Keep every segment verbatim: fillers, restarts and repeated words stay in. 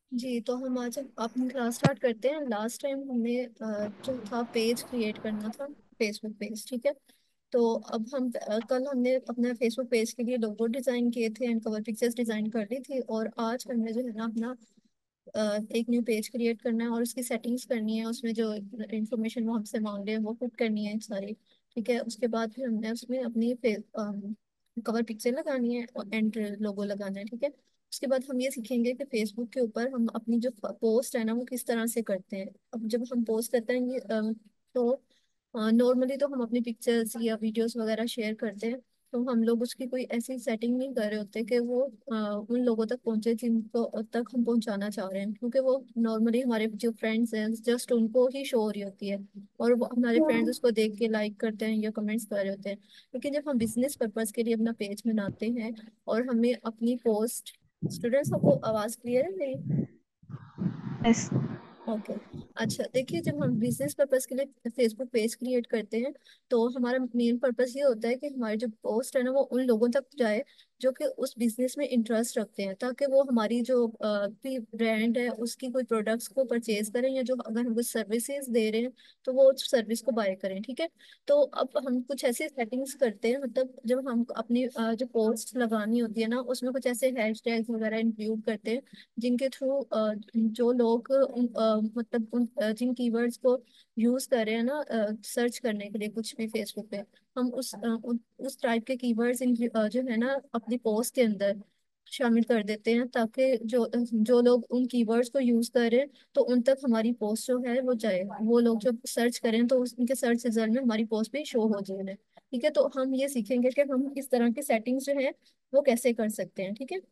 जी, तो हम आज अपनी क्लास स्टार्ट करते हैं। लास्ट टाइम हमने अ, जो था पेज क्रिएट करना था, फेसबुक पेज। ठीक है। तो अब हम अ, कल हमने अपना फेसबुक पेज के लिए लोगो डिजाइन किए थे एंड कवर पिक्चर्स डिजाइन कर ली थी, और आज हमने जो है ना अपना अ, एक न्यू पेज क्रिएट करना है और उसकी सेटिंग्स करनी है। उसमें जो इंफॉर्मेशन वो हमसे मांग रहे हैं वो पुट करनी है सारी। ठीक है। उसके बाद फिर हमने उसमें अपनी कवर पिक्चर लगानी है और एंड लोगो लगाना है। ठीक है। उसके बाद हम ये सीखेंगे कि फेसबुक के ऊपर हम अपनी जो पोस्ट है ना वो किस तरह से करते हैं। अब जब हम पोस्ट करते हैं ये, अ, तो नॉर्मली तो हम अपनी पिक्चर्स या वीडियोस वगैरह शेयर करते हैं। तो हम लोग उसकी कोई ऐसी सेटिंग नहीं कर रहे होते कि वो अ, उन लोगों तक पहुंचे जिनको तक हम पहुंचाना चाह रहे हैं, क्योंकि वो नॉर्मली हमारे जो फ्रेंड्स हैं जस्ट उनको ही शो हो रही होती है, और वो हमारे फ्रेंड्स उसको देख के लाइक करते हैं या कमेंट्स कर रहे होते हैं। लेकिन जब हम बिजनेस पर्पज के लिए अपना पेज बनाते हैं और हमें अपनी पोस्ट, स्टूडेंट्स आपको आवाज क्लियर है मेरी? यस। ओके। अच्छा, देखिए, जब हम बिजनेस पर्पस के लिए फेसबुक पेज क्रिएट करते हैं तो हमारा मेन पर्पस ये होता है कि हमारी जो पोस्ट है ना वो उन लोगों तक जाए जो कि उस बिजनेस में इंटरेस्ट रखते हैं, ताकि वो हमारी जो अ, भी ब्रांड है उसकी कोई प्रोडक्ट्स को परचेज करें, या जो अगर हम कुछ सर्विसेज दे रहे हैं तो वो उस सर्विस को बाय करें। ठीक है। तो अब हम कुछ ऐसी सेटिंग्स करते हैं, मतलब जब हम अपनी अ, जो पोस्ट लगानी होती है ना उसमें कुछ ऐसे हैशटैग्स वगैरह इंक्लूड करते हैं जिनके थ्रू जो लोग उन, अ, मतलब उन अ, जिन कीवर्ड्स को यूज कर रहे हैं ना सर्च करने के लिए कुछ भी फेसबुक पे, हम उस अ, उन, उस टाइप के कीवर्ड्स जो है ना अपनी पोस्ट के अंदर शामिल कर देते हैं, ताकि जो जो लोग उन कीवर्ड्स को यूज कर रहे हैं तो उन तक हमारी पोस्ट जो है वो जाए। वो लोग जब सर्च करें तो उस- उनके सर्च रिजल्ट में हमारी पोस्ट भी शो हो जाए। ठीक है। तो हम ये सीखेंगे कि हम इस तरह की सेटिंग्स जो है वो कैसे कर सकते हैं। ठीक है।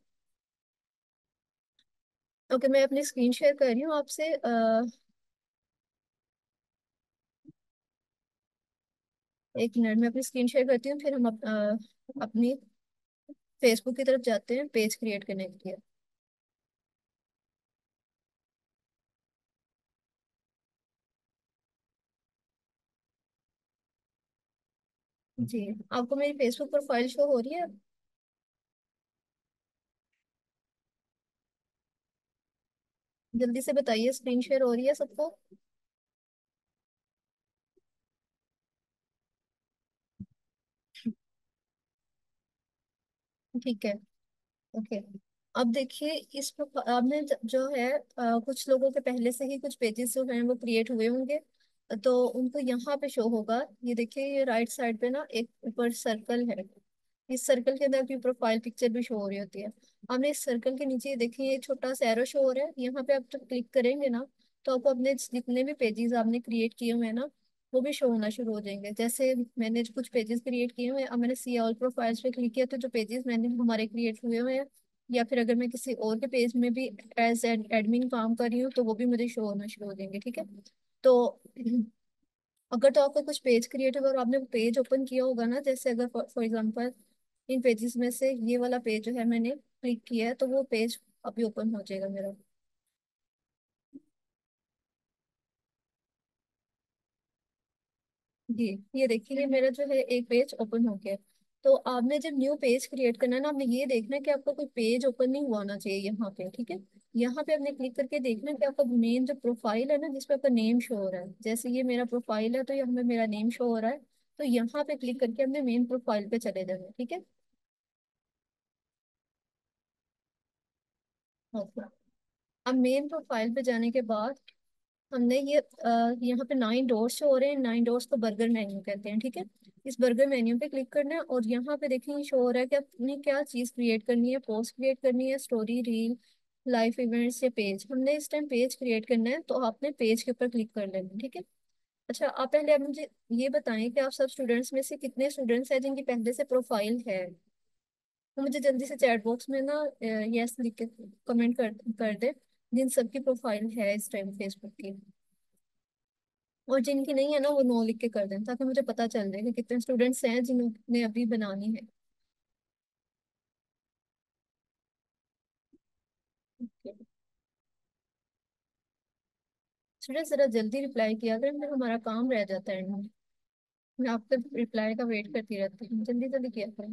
ओके, मैं अपनी स्क्रीन शेयर कर रही हूँ आपसे। अ, एक मिनट में अपनी स्क्रीन शेयर करती हूँ, फिर हम अप, अ, अपनी फेसबुक की तरफ जाते हैं पेज क्रिएट करने के लिए। जी, आपको मेरी फेसबुक प्रोफाइल शो हो रही है? जल्दी से बताइए, स्क्रीन शेयर हो रही है सबको? ठीक है। ओके। अब देखिए, इस प्रोफा- आपने ज- जो है अ, कुछ लोगों के पहले से ही कुछ पेजेस जो हैं वो क्रिएट हुए होंगे, तो उनको यहाँ पे शो होगा। ये देखिए, ये राइट साइड पे ना एक ऊपर सर्कल है। इस सर्कल के अंदर आपकी प्रोफाइल पिक्चर भी शो हो रही होती है। आपने इस सर्कल के नीचे देखिए ये छोटा सा एरो शो हो रहा है, यहाँ पे आप जब क्लिक करेंगे ना तो आपको अपने जितने भी पेजेस आपने क्रिएट किए हुए हैं ना वो भी शो होना शुरू हो जाएंगे। जैसे मैंने जो कुछ पेजेस क्रिएट किए हुए हैं, अब मैंने सी ऑल प्रोफाइल्स पे क्लिक किया तो जो पेजेस मैंने हमारे क्रिएट हुए हुए हैं, या फिर अगर मैं किसी और के पेज में भी एज एडमिन काम कर रही हूँ तो वो भी मुझे शो होना शुरू हो जाएंगे। ठीक है। तो अगर तो आपका कुछ पेज क्रिएट होगा और आपने पेज ओपन किया होगा ना, जैसे अगर फॉर एग्जांपल इन पेजेस में से ये वाला पेज जो है मैंने क्लिक किया है तो वो पेज अभी ओपन हो जाएगा मेरा। जी, ये देखिए, ये मेरा जो है एक पेज ओपन हो गया है। तो आपने जब न्यू पेज क्रिएट करना है ना, आपने ये देखना है कि आपका कोई पेज ओपन नहीं हुआ होना चाहिए यहाँ पे। ठीक है। यहाँ पे आपने क्लिक करके देखना है कि आपका मेन जो प्रोफाइल है ना जिसपे आपका नेम शो हो रहा है, जैसे ये मेरा प्रोफाइल है तो यहाँ पे मेरा नेम शो हो रहा है। तो यहाँ पे क्लिक करके हमने मेन प्रोफाइल पे चले जाना है। ठीक है। ओके। अब मेन प्रोफाइल पे जाने के बाद हमने ये अ, यहाँ पे नाइन डॉट्स हो रहे हैं, नाइन डॉट्स को बर्गर मेन्यू कहते हैं। ठीक है। इस बर्गर मेन्यू पे क्लिक करना है और यहाँ पे देखिए शो हो रहा है कि आपने क्या चीज क्रिएट करनी है, पोस्ट क्रिएट करनी है, स्टोरी, रील, लाइव इवेंट्स या पेज। हमने इस टाइम पेज क्रिएट करना है तो आपने पेज के ऊपर क्लिक कर लेना है। ठीक है। अच्छा, आप पहले आप मुझे ये बताएं कि आप सब स्टूडेंट्स में से कितने स्टूडेंट्स हैं जिनकी पहले से प्रोफाइल है। तो मुझे जल्दी से चैट बॉक्स में ना यस लिख के कमेंट कर कर दे जिन सबकी प्रोफाइल है इस टाइम फेसबुक की, और जिनकी नहीं है ना वो नो लिख के कर दें, ताकि मुझे पता चल जाए कि कितने स्टूडेंट्स हैं जिन्होंने अभी बनानी है। स्टूडेंट्स जरा जल्दी रिप्लाई किया अगर, फिर हमारा काम रह जाता है एंड में। मैं आपका रिप्लाई का वेट करती रहती हूँ, जल्दी जल्दी किया करें।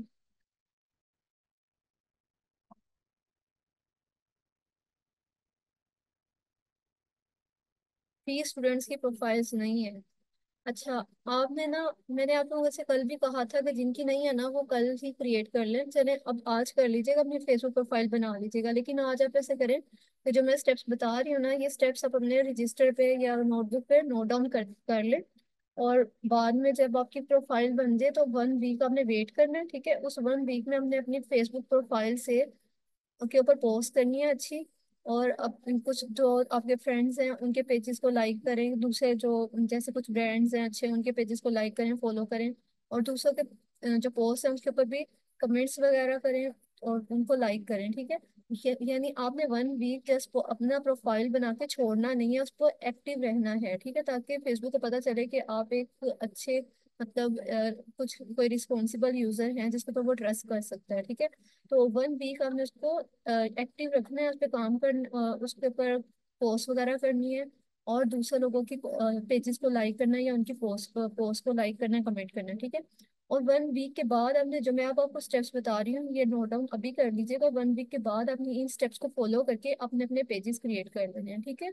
फ्री स्टूडेंट्स की प्रोफाइल्स नहीं है। अच्छा, आपने ना, मैंने आप लोगों से कल भी कहा था कि जिनकी नहीं है ना वो कल ही क्रिएट कर लें। चले अब आज कर लीजिएगा, अपनी फेसबुक प्रोफाइल बना लीजिएगा, लेकिन आज आप ऐसे करें कि जो मैं स्टेप्स बता रही हूँ ना, ये स्टेप्स आप अपने रजिस्टर पे या नोटबुक पे नोट डाउन कर कर लें। और बाद में जब आपकी प्रोफाइल बन जाए तो वन वीक आपने वेट करना है, ठीक है। उस वन वीक में हमने अपनी फेसबुक प्रोफाइल से के ऊपर पोस्ट करनी है अच्छी। और अब कुछ जो आपके फ्रेंड्स हैं उनके पेजेस को लाइक करें, दूसरे जो जैसे कुछ ब्रांड्स हैं अच्छे उनके पेजेस को लाइक करें, फॉलो करें। और दूसरों के अ, जो पोस्ट हैं उसके ऊपर भी कमेंट्स वगैरह करें और उनको लाइक करें, ठीक है। या- यानी आपने वन वीक जस्ट अपना प्रोफाइल बना के छोड़ना नहीं है, उसको एक्टिव रहना है, ठीक है, ताकि फेसबुक को पता चले कि आप एक अच्छे, मतलब अ, कुछ कोई रिस्पॉन्सिबल यूजर हैं जिसके ऊपर वो ट्रस्ट कर सकता है, ठीक है। तो वन वीक आपने उसको एक्टिव रखना है, उस पर काम कर, उसके ऊपर पोस्ट वगैरह करनी है। और दूसरे लोगों की पेजेस को लाइक करना है या उनकी पोस्ट पोस्ट को लाइक करना है, कमेंट करना है, ठीक है। और वन वीक के बाद आपने, जो मैं अब आपको स्टेप्स बता रही हूँ ये नोट डाउन अभी कर लीजिएगा। वन वीक के बाद आपने इन स्टेप्स को फॉलो करके अपने अपने पेजेस क्रिएट कर लेने हैं, ठीक है।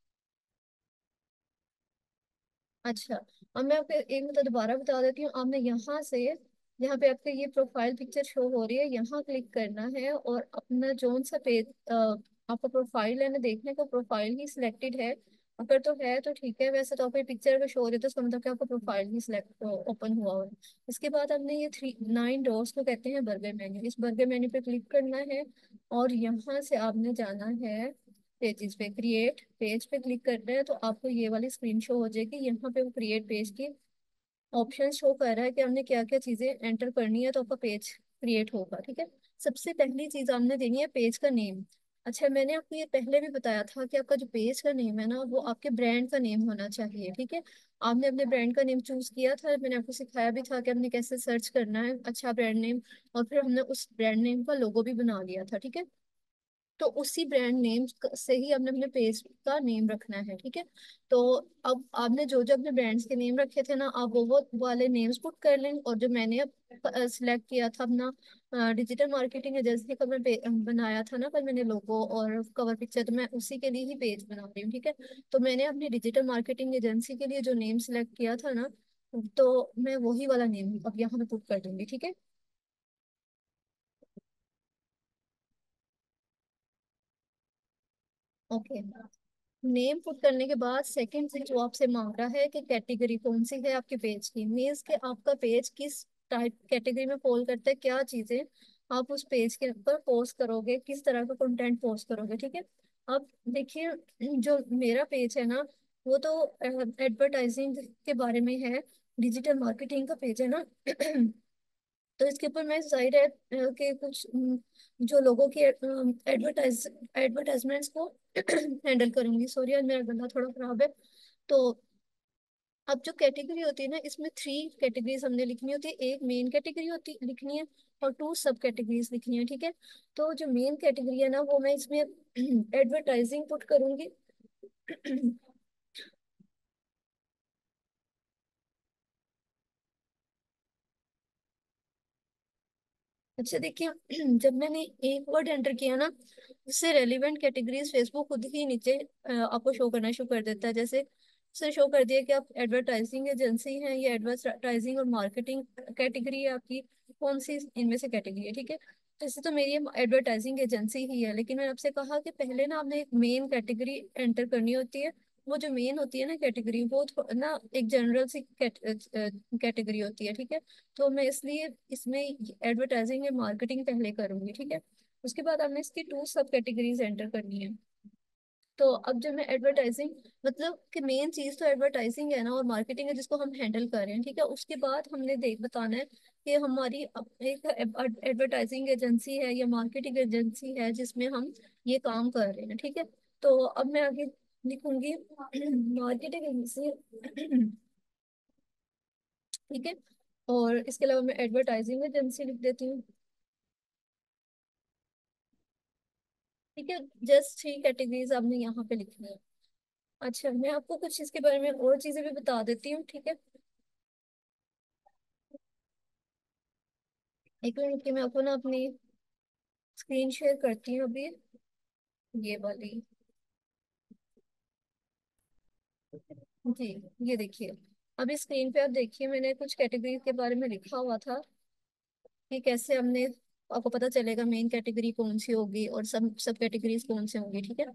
अच्छा, अब मैं आपको एक मतलब दोबारा बता देती हूँ। आपने यहाँ से, यहाँ पे आपके ये प्रोफाइल पिक्चर शो हो रही है, यहाँ क्लिक करना है और अपना जोन सा पेज, आपका प्रोफाइल है ना, देखने को प्रोफाइल ही सिलेक्टेड है। अगर तो है तो ठीक है, वैसे तो आपको पिक्चर अगर शो हो रही है तो उसका मतलब कि आपका प्रोफाइल ही सिलेक्ट ओपन हुआ हुआ है। इसके बाद आपने ये थ्री नाइन डॉट्स को कहते हैं बर्गर मेन्यू, इस बर्गर मेन्यू पे क्लिक करना है। और यहाँ से आपने जाना है पेजेस पे, क्रिएट पेज पे क्लिक करना है, तो आपको ये वाली स्क्रीन शो हो जाएगी। यहाँ पे वो क्रिएट पेज की ऑप्शन शो कर रहा है कि हमने क्या क्या चीजें एंटर करनी है, तो आपका पेज क्रिएट होगा, ठीक है। सबसे पहली चीज हमने देनी है पेज का नेम। अच्छा, मैंने आपको ये पहले भी बताया था कि आपका जो पेज का नेम है ना वो आपके ब्रांड का नेम होना चाहिए, ठीक है। आपने अपने ब्रांड का नेम चूज किया था, मैंने आपको सिखाया भी था कि हमने कैसे सर्च करना है अच्छा ब्रांड नेम। और फिर हमने उस ब्रांड नेम का लोगो भी बना लिया था, ठीक है। तो उसी ब्रांड नेम से ही हमने अपने पेज का नेम रखना है, ठीक है। तो अब आपने जो जो अपने ब्रांड्स के नेम रखे थे ना, आप वो वो वाले नेम्स पुट कर लें। और जो मैंने अब सिलेक्ट किया था अपना डिजिटल मार्केटिंग एजेंसी का, मैं पे- बनाया था ना कल मैंने लोगो और कवर पिक्चर, तो मैं उसी के लिए ही पेज बना रही हूँ, ठीक है। तो मैंने अपनी डिजिटल मार्केटिंग एजेंसी के लिए जो नेम सिलेक्ट किया था ना, तो मैं वही वाला नेम अब यहाँ पे पुट कर दूंगी, ठीक है। ओके, नेम पुट करने के बाद सेकंड से जो आपसे मांग रहा है कि कैटेगरी कौन सी है आपके पेज की, मीन्स के आपका पेज किस टाइप कैटेगरी में फॉल करता है, क्या चीजें आप उस पेज के ऊपर पोस्ट करोगे, किस तरह का कंटेंट पोस्ट करोगे, ठीक है। अब देखिए, जो मेरा पेज है ना वो तो एडवर्टाइजिंग के बारे में है, डिजिटल मार्केटिंग का पेज है ना। तो इसके ऊपर मैं जाहिर है अ, कि कुछ अम, जो लोगों की एडवर्टाइज एडवर्टाइजमेंट्स को हैंडल करूंगी। सॉरी आज मेरा गला थोड़ा खराब है। तो अब जो कैटेगरी होती है ना, इसमें थ्री कैटेगरीज हमने लिखनी होती है। एक मेन कैटेगरी होती लिखनी है और टू सब कैटेगरीज लिखनी है, ठीक है। तो जो मेन कैटेगरी है ना वो मैं इसमें एडवर्टाइजिंग पुट करूंगी। अच्छा देखिए, जब मैंने एक वर्ड एंटर किया ना, उससे रेलिवेंट कैटेगरीज फेसबुक खुद ही नीचे अ, आपको शो करना शुरू कर देता है। जैसे उसने शो कर दिया कि आप एडवर्टाइजिंग एजेंसी हैं, ये एडवर्टाइजिंग और मार्केटिंग कैटेगरी है आपकी, कौन सी इनमें से कैटेगरी है, ठीक है। जैसे तो मेरी एडवर्टाइजिंग एजेंसी ही है, लेकिन मैंने आपसे कहा कि पहले ना आपने एक मेन कैटेगरी एंटर करनी होती है। वो जो मेन होती है ना कैटेगरी, वो थो- ना एक जनरल सी कैटेगरी होती है, ठीक है। तो मैं इसलिए इसमें एडवर्टाइजिंग या मार्केटिंग पहले करूंगी, ठीक है। उसके बाद हमने इसकी टू सब कैटेगरीज एंटर करनी है। तो अब जब मैं एडवर्टाइजिंग, मतलब कि मेन चीज तो एडवर्टाइजिंग है ना और मार्केटिंग है जिसको हम हैंडल कर रहे हैं, ठीक है। उसके बाद हमने देख बताना है कि हमारी अब एक एडवर्टाइजिंग एजेंसी है या मार्केटिंग एजेंसी है जिसमें हम ये काम कर रहे हैं, ठीक है। तो अब मैं आगे लिखूंगी मार्केटिंग एजेंसी, ठीक है। और इसके अलावा मैं एडवर्टाइजिंग एजेंसी लिख देती हूँ, ठीक है। जस्ट थ्री कैटेगरीज आपने यहाँ पे लिखनी है। अच्छा, मैं आपको कुछ इसके बारे में और चीजें भी बता देती हूँ, ठीक है। एक मिनट की मैं आपको ना अपनी स्क्रीन शेयर करती हूँ अभी, ये वाली। जी, ये देखिए, अभी स्क्रीन पे आप देखिए, मैंने कुछ कैटेगरी के बारे में लिखा हुआ था कि कैसे हमने, आपको पता चलेगा मेन कैटेगरी कौन सी होगी और सब सब कैटेगरीज कौन सी होंगी, ठीक है।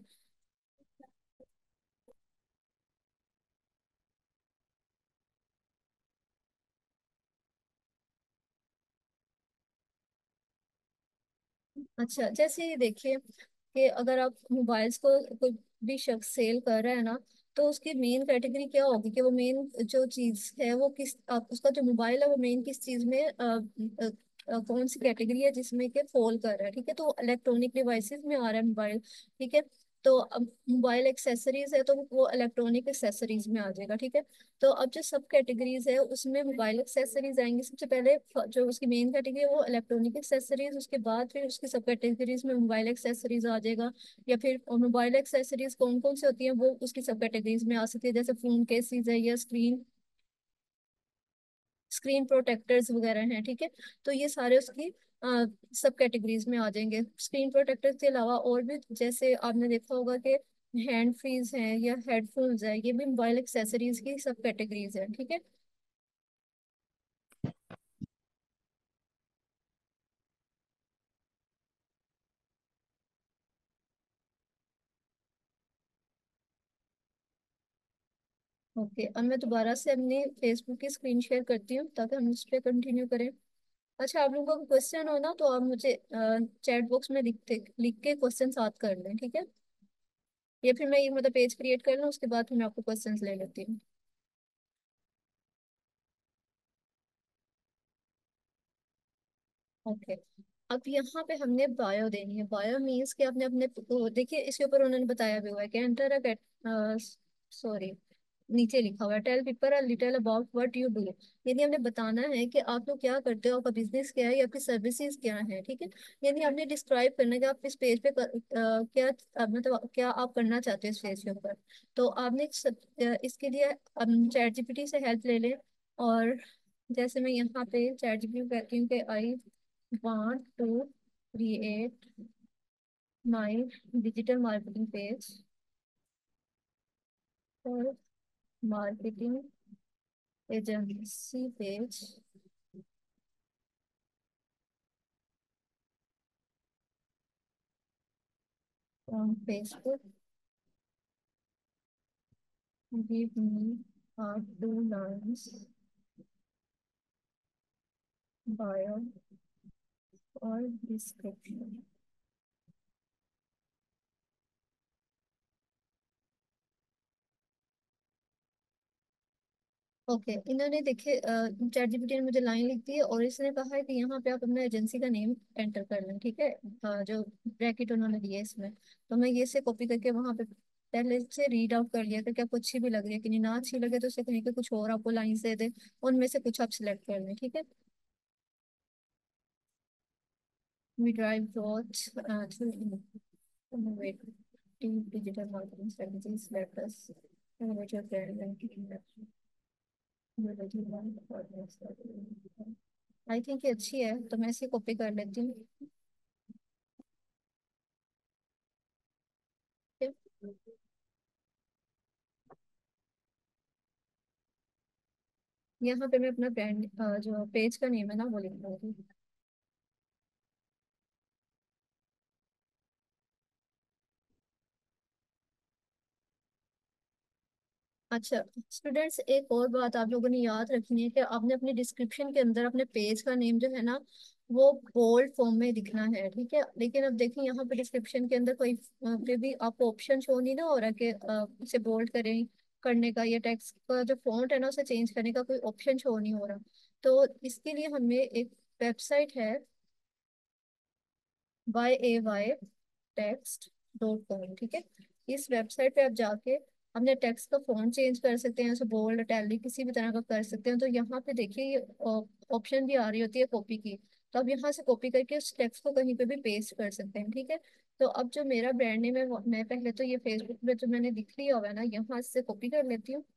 अच्छा, जैसे ये देखिए कि अगर आप मोबाइल्स को कोई भी शख्स सेल कर रहा है ना, तो उसकी मेन कैटेगरी क्या होगी कि वो मेन जो चीज है वो किस, आप उसका जो मोबाइल है वो मेन किस चीज में अ, अ, अ, कौन सी कैटेगरी है जिसमें के फॉल कर रहा है, ठीक है। तो इलेक्ट्रॉनिक डिवाइसेस में आ रहा है मोबाइल, ठीक है। तो अब मोबाइल एक्सेसरीज है तो वो इलेक्ट्रॉनिक एक्सेसरीज में आ जाएगा, ठीक है। तो अब जो सब कैटेगरीज है उसमें मोबाइल एक्सेसरीज आएंगी सबसे पहले। फ- जो उसकी मेन कैटेगरी है वो इलेक्ट्रॉनिक एक्सेसरीज, उसके बाद फिर उसकी सब कैटेगरीज में मोबाइल एक्सेसरीज आ जाएगा। या फिर मोबाइल एक्सेसरीज कौन कौन सी होती हैं वो उसकी सब कैटेगरीज में आ सकती है, जैसे फोन केसेस है या स्क्रीन स्क्रीन प्रोटेक्टर्स वगैरह हैं, ठीक है। तो ये सारे उसकी सब कैटेगरीज में आ जाएंगे। स्क्रीन प्रोटेक्टर्स के अलावा और भी, जैसे आपने देखा होगा कि हैंड फ्रीज हैं या हेडफोन्स है, ये भी मोबाइल एक्सेसरीज की सब कैटेगरीज है, ठीक है। ओके, अब मैं दोबारा से अपनी फेसबुक की स्क्रीन शेयर करती हूँ ताकि हम उस पर कंटिन्यू करें। अच्छा, आप लोगों को क्वेश्चन हो ना तो आप मुझे चैट बॉक्स में लिखते लिख के क्वेश्चन याद कर लें, ठीक है। या फिर मैं ये मतलब पेज क्रिएट कर लूँ, उसके बाद फिर मैं आपको क्वेश्चन ले लेती हूँ। ओके, अब यहाँ पे हमने बायो देनी है। बायो मीन्स कि आपने अपने वो देखिए, इसके ऊपर उन्होंने बताया भी हुआ है कि एंटर अ, सॉरी, नीचे लिखा हुआ है tell people a little about what you do. यानी हमने बताना है कि आप लोग क्या करते हो, आपका बिजनेस क्या है या आपकी सर्विसेज क्या है, ठीक है। यानी हमने डिस्क्राइब करना है कि आप इस पेज पे कर, अ, क्या अ, मतलब क्या आप करना चाहते हो इस पेज के ऊपर। तो आपने सब- अ, इसके लिए चैट जीपीटी से हेल्प ले लें। और जैसे मैं यहाँ पे चैट जीपीटी को कहती हूँ कि I want to create my digital marketing page or marketing agency page on Facebook. Give me uh, two lines bio or description. Okay, इन्होंने देखे चैट जीपीटी ने मुझे लाइन लिख दी है और इसने कहा है कि यहाँ पे आप अपना एजेंसी का नेम एंटर कर लें, ठीक है। अ, जो ब्रैकेट उन्होंने दिए इसमें, तो मैं ये से कॉपी करके वहां पे पहले से रीड आउट कर लिया कि आपको अच्छी भी लग रही है कि नहीं। ना अच्छी लगे तो उसे कहीं के कुछ और आपको लाइन दे दे, उनमें से कुछ आप सिलेक्ट कर लें, ठीक है। We drive growth through innovative digital marketing strategies. Let us innovate your brand and I think ये अच्छी है तो मैं इसे कॉपी कर लेती हूँ, ठीक है? यहाँ पे मैं अपना ब्रांड जो पेज का नेम है ना वो लिख दूंगी। अच्छा स्टूडेंट्स, एक और बात आप लोगों ने याद रखनी है कि आपने अपने डिस्क्रिप्शन के अंदर अपने पेज का नेम जो है ना वो बोल्ड फॉर्म में लिखना है, ठीक है। लेकिन अब देखिए यहाँ पे डिस्क्रिप्शन के अंदर कोई अ, पे भी आपको ऑप्शन शो नहीं ना हो रहा कि अ, इसे बोल्ड करें करने का, या टेक्स्ट का जो फॉन्ट है ना उसे चेंज करने का कोई ऑप्शन शो नहीं हो रहा। तो इसके लिए हमें एक वेबसाइट है, Y A Y text dot com, ठीक है। इस वेबसाइट पे आप जाके अपने टेक्स्ट का फॉन्ट चेंज कर सकते हैं, उसे बोल्ड इटैलिक किसी भी तरह का कर सकते हैं। तो यहाँ पे देखिए ये ऑप्शन भी आ रही होती है कॉपी की, तो आप यहाँ से कॉपी करके उस टेक्स्ट को कहीं पे भी पेस्ट कर सकते हैं, ठीक है। तो अब जो मेरा ब्रांड नेम है वो- मैं पहले तो ये फेसबुक पे जो मैंने लिख लिया हुआ है ना यहाँ से कॉपी कर लेती हूँ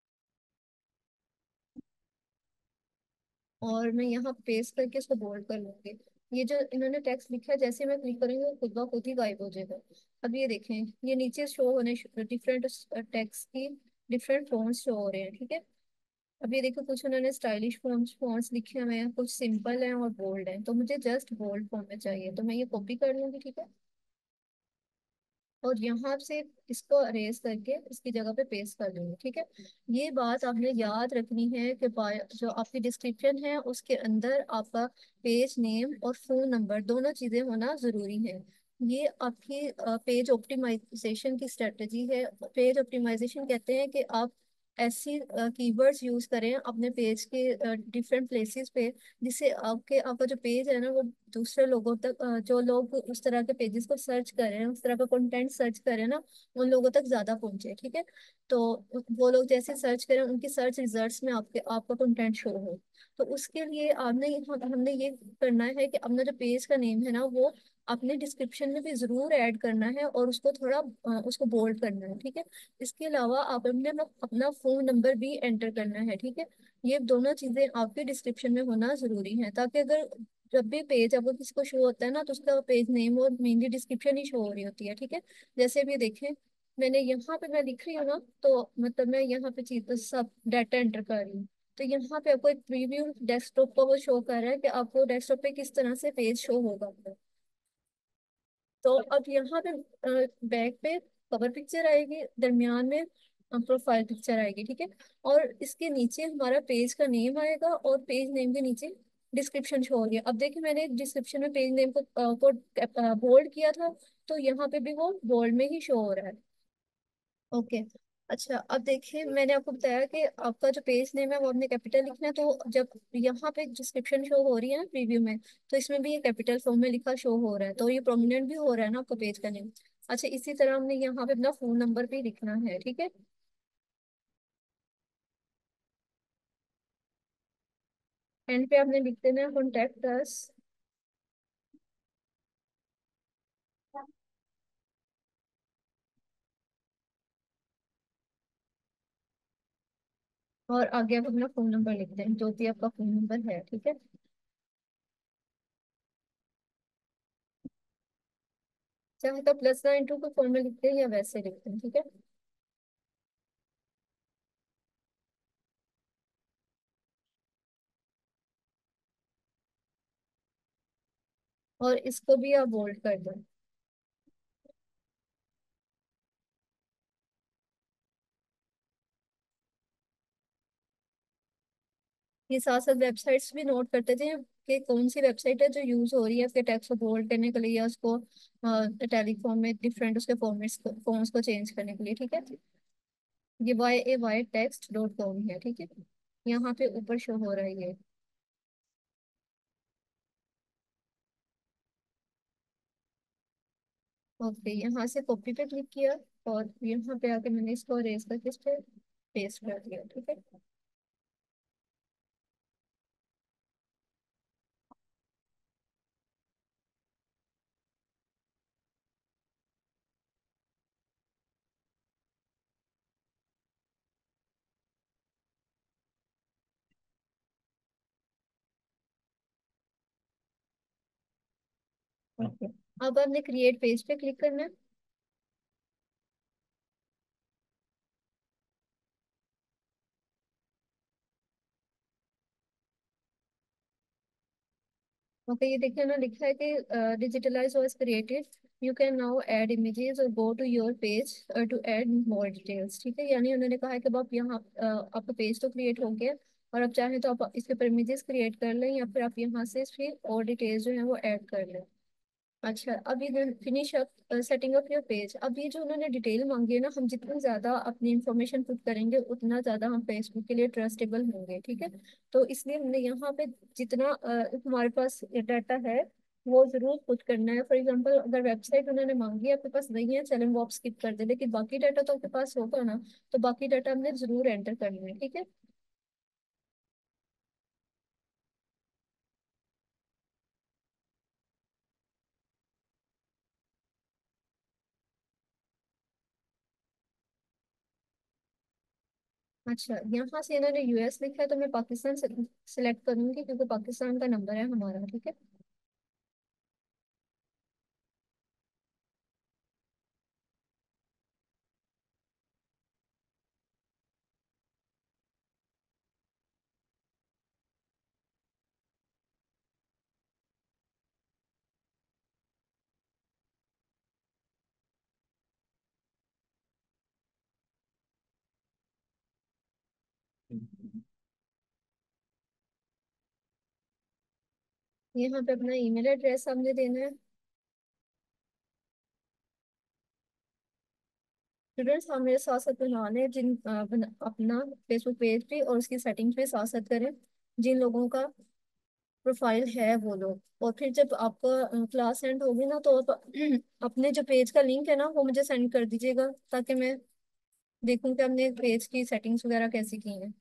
और मैं यहाँ पेस्ट करके इसको बोल्ड कर लूंगी। ये जो इन्होंने टेक्स्ट लिखा है जैसे मैं क्लिक करूंगी वो खुद ब खुद ही गायब हो जाएगा। अब ये देखें, ये नीचे शो होने डिफरेंट टेक्स्ट की डिफरेंट फॉन्ट्स शो हो रहे हैं, ठीक है। अब ये देखो, कुछ उन्होंने स्टाइलिश फॉन्ट्स फॉन्ट्स लिखे हुए हैं, कुछ सिंपल हैं और बोल्ड हैं, तो मुझे जस्ट बोल्ड फॉर्म में चाहिए, तो मैं ये कॉपी कर लूंगी, ठीक है। और यहाँ से इसको अरेज करके इसकी जगह पे पेस्ट कर दूंगी, ठीक है। ये बात आपने याद रखनी है कि बायो- जो आपकी डिस्क्रिप्शन है उसके अंदर आपका पेज नेम और फोन नंबर दोनों चीजें होना जरूरी है। ये आपकी पेज ऑप्टिमाइजेशन की स्ट्रेटजी है। पेज ऑप्टिमाइजेशन कहते हैं कि आप ऐसी कीवर्ड्स यूज करें अपने पेज के डिफरेंट प्लेसेस पे, जिससे आपके आपका जो पेज है ना वो दूसरे लोगों तक, अ, जो लोग उस तरह के पेजेस को सर्च कर रहे हैं, उस तरह का कंटेंट सर्च कर रहे हैं ना, उन लोगों तक ज्यादा पहुंचे, ठीक है। तो वो लोग जैसे सर्च करें उनकी सर्च रिजल्ट्स में आपके आपका कंटेंट शो हो। तो उसके लिए आपने हम, हमने ये करना है कि अपना जो पेज का नेम है ना वो अपने डिस्क्रिप्शन में भी जरूर ऐड करना है, और उसको थोड़ा अ, उसको बोल्ड करना है, ठीक है। इसके अलावा आप अपने अपना अपना फोन नंबर भी एंटर करना है, ठीक है। ये दोनों चीजें आपके डिस्क्रिप्शन में होना जरूरी है, ताकि अगर जब भी पेज आपको किसी को शो होता है ना, तो उसका पेज नेम और मेनली डिस्क्रिप्शन ही शो हो रही होती है, ठीक है। जैसे अभी देखें, मैंने यहाँ पे मैं लिख रही हूँ ना, तो मतलब मैं यहाँ पे चीज सब डाटा एंटर कर रही हूँ। तो यहाँ पे आपको एक प्रीव्यू डेस्कटॉप का वो शो कर रहा है कि आपको डेस्कटॉप पे किस तरह से पेज शो होगा। तो अब यहाँ पे बैक पे कवर पिक्चर आएगी, दरमियान में प्रोफाइल पिक्चर आएगी, ठीक है। और इसके नीचे हमारा पेज का नेम आएगा, और पेज नेम के नीचे डिस्क्रिप्शन शो हो गया। अब देखिए, मैंने डिस्क्रिप्शन में पेज नेम को, अ, को बोल्ड किया था, तो यहाँ पे भी वो बोल्ड में ही शो हो रहा है। ओके। अच्छा, अब देखिए, मैंने आपको बताया कि आपका जो पेज नेम है वो आपने कैपिटल लिखना है, तो जब यहाँ पे डिस्क्रिप्शन शो हो रही है ना प्रीव्यू में, तो इसमें भी ये कैपिटल फॉर्म में लिखा शो हो रहा है, तो ये प्रोमिनेंट भी हो रहा है ना आपका पेज का नेम। अच्छा, इसी तरह हमने यहाँ पे अपना फोन नंबर भी लिखना है, ठीक है। एंड पे आपने लिख देना है कॉन्टेक्ट अस, और आगे आप अपना फोन नंबर लिख दें, जो भी आपका फोन नंबर है, ठीक है। चाहे तो प्लस नाइन टू को फॉर्म में लिखते हैं या वैसे लिखते हैं, ठीक है। और इसको भी आप बोल्ड कर दें। ये साथ साथ वेबसाइट्स भी नोट करते थे कि कौन सी वेबसाइट है जो यूज हो रही है उसके टेक्स्ट को बोल्ड करने के लिए, या उसको टेलीफॉर्म में डिफरेंट उसके फॉर्मेट्स को फॉर्म्स को चेंज करने के लिए, ठीक है। ये Y A Y text dot com है, ठीक है। यहाँ पे ऊपर शो हो रहा है ये। ओके, यहाँ से कॉपी पे क्लिक किया, और यहाँ पे आके मैंने इसको अरेज करके इस पे पेस्ट कर दिया, ठीक है। ओके, अब आपने क्रिएट पेज पे क्लिक करना है। ओके, ये देखिए ना, लिखा है कि Digitalize was created, you can now add images और go to your page to add more details, ठीक है। यानी उन्होंने कहा है कि अब आप यहाँ, अ, आपका पेज तो क्रिएट हो गया, और अब चाहें तो आप इसके ऊपर इमेजेस क्रिएट कर लें, या फिर आप यहाँ से फिर और डिटेल्स जो है वो ऐड कर लें। अच्छा, अब ये finish up setting up your page. अब ये जो उन्होंने डिटेल मांगी है ना, हम जितनी ज्यादा अपनी इंफॉर्मेशन पुट करेंगे उतना ज्यादा हम फेसबुक के लिए ट्रस्टेबल होंगे, ठीक है। तो इसलिए हमने यहाँ पे जितना अ, हमारे पास डाटा है वो जरूर पुट करना है। फॉर एग्जांपल, अगर वेबसाइट उन्होंने मांगी है आपके पास नहीं है, चलें वो आप स्किप कर दे, लेकिन बाकी डाटा तो आपके पास होगा ना, तो बाकी डाटा हमने जरूर एंटर करना है, ठीक है। अच्छा, यहाँ से इन्होंने यू एस लिखा है, तो मैं पाकिस्तान से सिलेक्ट करूंगी, क्योंकि पाकिस्तान का नंबर है हमारा, ठीक है। यहाँ पे अपना ईमेल एड्रेस आपने देना है। स्टूडेंट्स आप मेरे साथ साथ बना लें, जिन अ, बना, अपना फेसबुक पेज भी और उसकी सेटिंग्स भी साथ साथ करें, जिन लोगों का प्रोफाइल है वो लोग। और फिर जब आपका क्लास एंड होगी ना, तो आप अपने जो पेज का लिंक है ना वो मुझे सेंड कर दीजिएगा, ताकि मैं देखूं कि हमने पेज की सेटिंग्स वगैरह कैसी की हैं।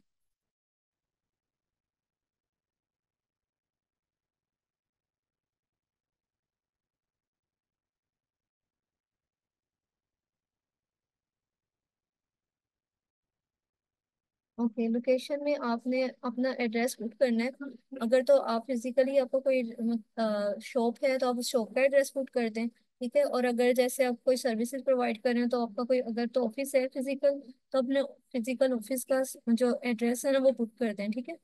ओके, लोकेशन में आपने अपना एड्रेस पुट करना है। अगर तो आप फिजिकली आपको कोई शॉप है तो आप उस शॉप का एड्रेस पुट कर दें, ठीक है। और अगर जैसे आप कोई सर्विसेज प्रोवाइड कर रहे हैं, तो आपका कोई अगर तो ऑफिस है फिजिकल, तो अपने फिजिकल ऑफिस का जो एड्रेस है ना वो पुट कर दें, ठीक है।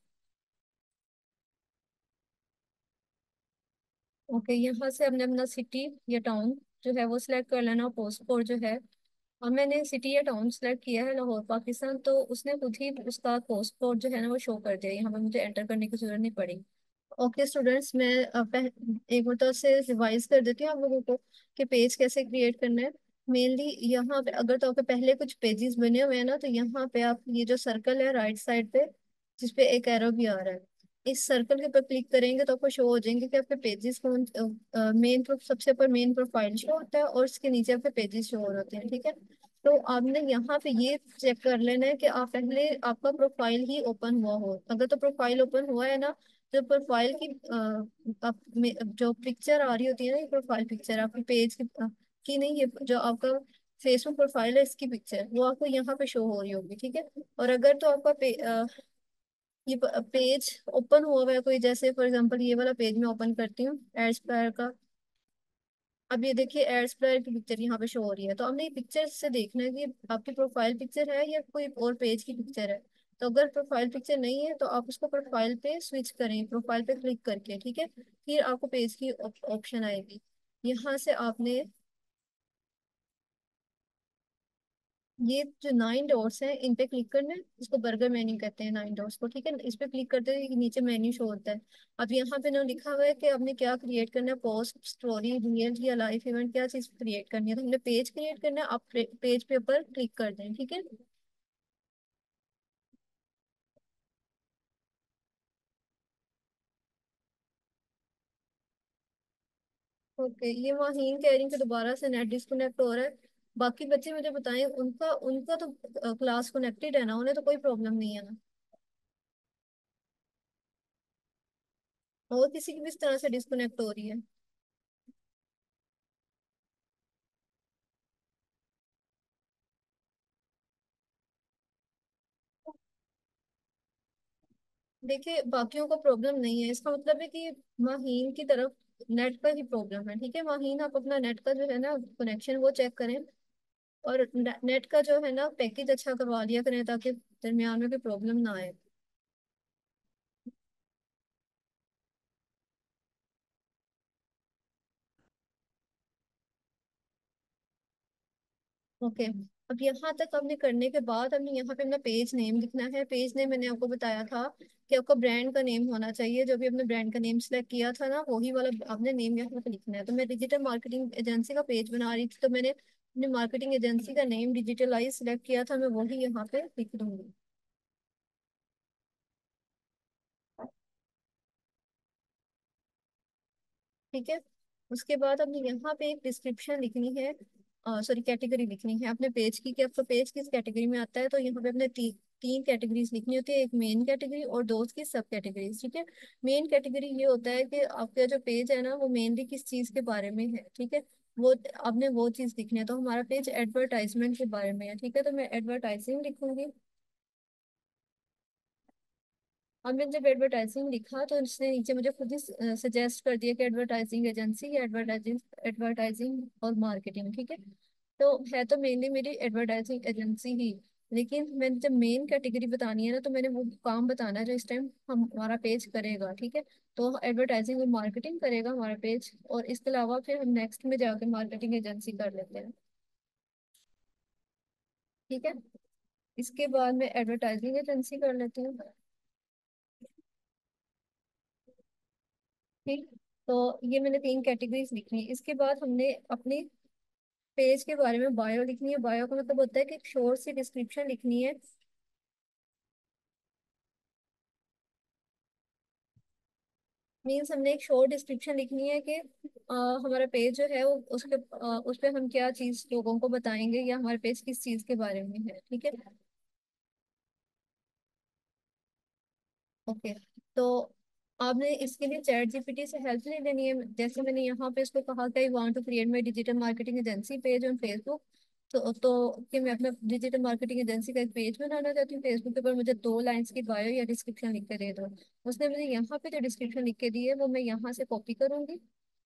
ओके, यहाँ से हमने अपना सिटी या टाउन जो है वो सिलेक्ट कर लेना, पोस्ट कोड जो है। और मैंने सिटी या टाउन सेलेक्ट किया है लाहौर पाकिस्तान, तो उसने खुद ही उसका पोस्ट कोड जो है ना वो शो कर दिया, यहाँ पे मुझे एंटर करने की जरूरत नहीं पड़ी। ओके स्टूडेंट्स, मैं अ, पह, एक मतलब से रिवाइज कर देती हूँ आप लोगों को कि पेज कैसे क्रिएट करना है। मेनली यहाँ पे अगर तो आपके पहले कुछ पेजेस बने हुए हैं ना, तो यहाँ पे आप ये जो सर्कल है राइट साइड पे, जिसपे एक एरो भी आ रहा है, इस सर्कल के ऊपर क्लिक करेंगे तो आपको शो हो जाएंगे कि आपके पेजेस कौन। मेन सबसे ऊपर मेन प्रोफाइल शो होता है और उसके नीचे आपके पेजेस शो हो होते हैं, ठीक है। तो आपने यहाँ पे ये चेक कर लेना है कि आप पहले आपका प्रोफाइल ही ओपन हुआ हो। अगर तो प्रोफाइल ओपन हुआ है ना, जो प्रोफाइल की अ, आप में जो पिक्चर आ रही होती है ना, ये प्रोफाइल पिक्चर आपकी पेज की अ, की नहीं, ये जो आपका फेसबुक प्रोफाइल है इसकी पिक्चर वो आपको यहाँ पे शो हो रही होगी, ठीक है। और अगर तो आपका पे, अ, ये पेज ओपन हुआ हुआ है कोई, जैसे फॉर एग्जांपल ये वाला पेज मैं ओपन करती हूँ एड्सपायर का। अब ये देखिए एड्सपायर की पिक्चर यहाँ पे शो हो रही है, तो हमने ये पिक्चर से देखना है कि आपकी प्रोफाइल पिक्चर है या कोई और पेज की पिक्चर है। तो अगर प्रोफाइल पिक्चर नहीं है तो आप उसको प्रोफाइल पे स्विच करें, प्रोफाइल पे क्लिक करके, ठीक है। फिर आपको पेज की ऑप्शन आएगी। यहाँ से आपने ये जो नाइन डॉट्स हैं इन पे क्लिक करना है, इसको बर्गर मेन्यू कहते हैं नाइन डॉट्स को, ठीक है। इस पे क्लिक करते ही नीचे मेन्यू शो होता है। अब यहाँ पे ना लिखा हुआ है कि आपने क्या क्रिएट करना है, पोस्ट, स्टोरी, रील या लाइव इवेंट, क्या चीज क्रिएट करनी है। तो हमने पेज क्रिएट करना है, आप पेज पे ऊपर क्लिक कर दें, ठीक है। ओके, ये वहीन कह रही कि दोबारा से नेट डिस्कनेक्ट हो रहा है। बाकी बच्चे मुझे बताएं, उनका उनका तो क्लास कनेक्टेड है ना, उन्हें तो कोई प्रॉब्लम नहीं है ना। और किसी की भी इस तरह से डिस्कनेक्ट हो रही है? देखिए बाकियों को प्रॉब्लम नहीं है, इसका मतलब है कि माहीन की तरफ नेट का ही प्रॉब्लम है, ठीक है। माहीन आप अपना नेट का जो है ना कनेक्शन वो चेक करें, और नेट का जो है ना पैकेज अच्छा करवा लिया करें, ताकि दरमियान में कोई प्रॉब्लम ना आए। ओके, अब यहाँ तक हमने करने के बाद हमें यहाँ पे अपना पेज नेम लिखना है। पेज नेम मैंने आपको बताया था कि आपका ब्रांड का नेम होना चाहिए, जो भी अपने ब्रांड का नेम सेलेक्ट किया था ना वही वाला आपने नेम यहाँ पे लिखना है। तो मैं डिजिटल मार्केटिंग एजेंसी का पेज बना रही थी, तो मैंने अपनी मार्केटिंग एजेंसी का नेम डिजिटलाइज सेलेक्ट किया था, मैं वही यहाँ पे लिख दूंगी, ठीक है। उसके बाद हमें यहाँ पे एक डिस्क्रिप्शन लिखनी है, सॉरी कैटेगरी लिखनी है अपने पेज की, कि आपका पेज किस कैटेगरी में आता है। तो यहाँ पे अपने ती, तीन कैटेगरीज लिखनी होती है, एक मेन कैटेगरी और दो उसकी सब कैटेगरीज, ठीक है। मेन कैटेगरी ये होता है कि आपका जो पेज है ना वो मेनली किस चीज के बारे में है, ठीक है। वो आपने वो चीज लिखनी है। तो हमारा पेज एडवर्टाइजमेंट के बारे में है, ठीक है, तो मैं एडवर्टाइजिंग लिखूंगी। और मैंने जब एडवर्टाइजिंग लिखा तो उसने नीचे मुझे खुद ही सजेस्ट कर दिया कि एडवर्टाइजिंग एजेंसी या एडवर्टाइजिंग एडवर्टाइजिंग और मार्केटिंग, ठीक है। तो है तो मेनली मेरी एडवर्टाइजिंग एजेंसी ही, लेकिन मैंने जब मेन कैटेगरी बतानी है ना, तो मैंने वो काम बताना है जो इस टाइम हम हमारा पेज करेगा, ठीक है। तो एडवर्टाइजिंग और मार्केटिंग करेगा हमारा पेज, और इसके अलावा फिर हम नेक्स्ट में जाकर मार्केटिंग एजेंसी कर लेते हैं, ठीक है। इसके बाद मैं एडवर्टाइजिंग एजेंसी कर लेती हूँ, ठीक। तो ये मैंने तीन कैटेगरीज लिखी है। इसके बाद हमने अपनी पेज के बारे में बायो लिखनी है। बायो का मतलब होता है कि एक शॉर्ट सी डिस्क्रिप्शन लिखनी है। मीन्स हमने एक शॉर्ट डिस्क्रिप्शन लिखनी है कि अ, हमारा पेज जो है वो उसके अ, उस पे हम क्या चीज लोगों को बताएंगे, या हमारे पेज किस चीज के बारे में है। ठीक है। ओके। तो आपने इसके लिए चैट जीपीटी से हेल्प नहीं लेनी है। जैसे मैंने यहाँ पे इसको कहा कि I want to create my digital marketing agency page on Facebook. तो तो कि मैं अपना डिजिटल मार्केटिंग एजेंसी का एक पेज बनाना चाहती हूँ फेसबुक के ऊपर, मुझे दो लाइंस की बायो या डिस्क्रिप्शन लिख के दे दो। उसने मुझे यहाँ पे जो डिस्क्रिप्शन लिख के दी है वो मैं यहाँ से कॉपी करूंगी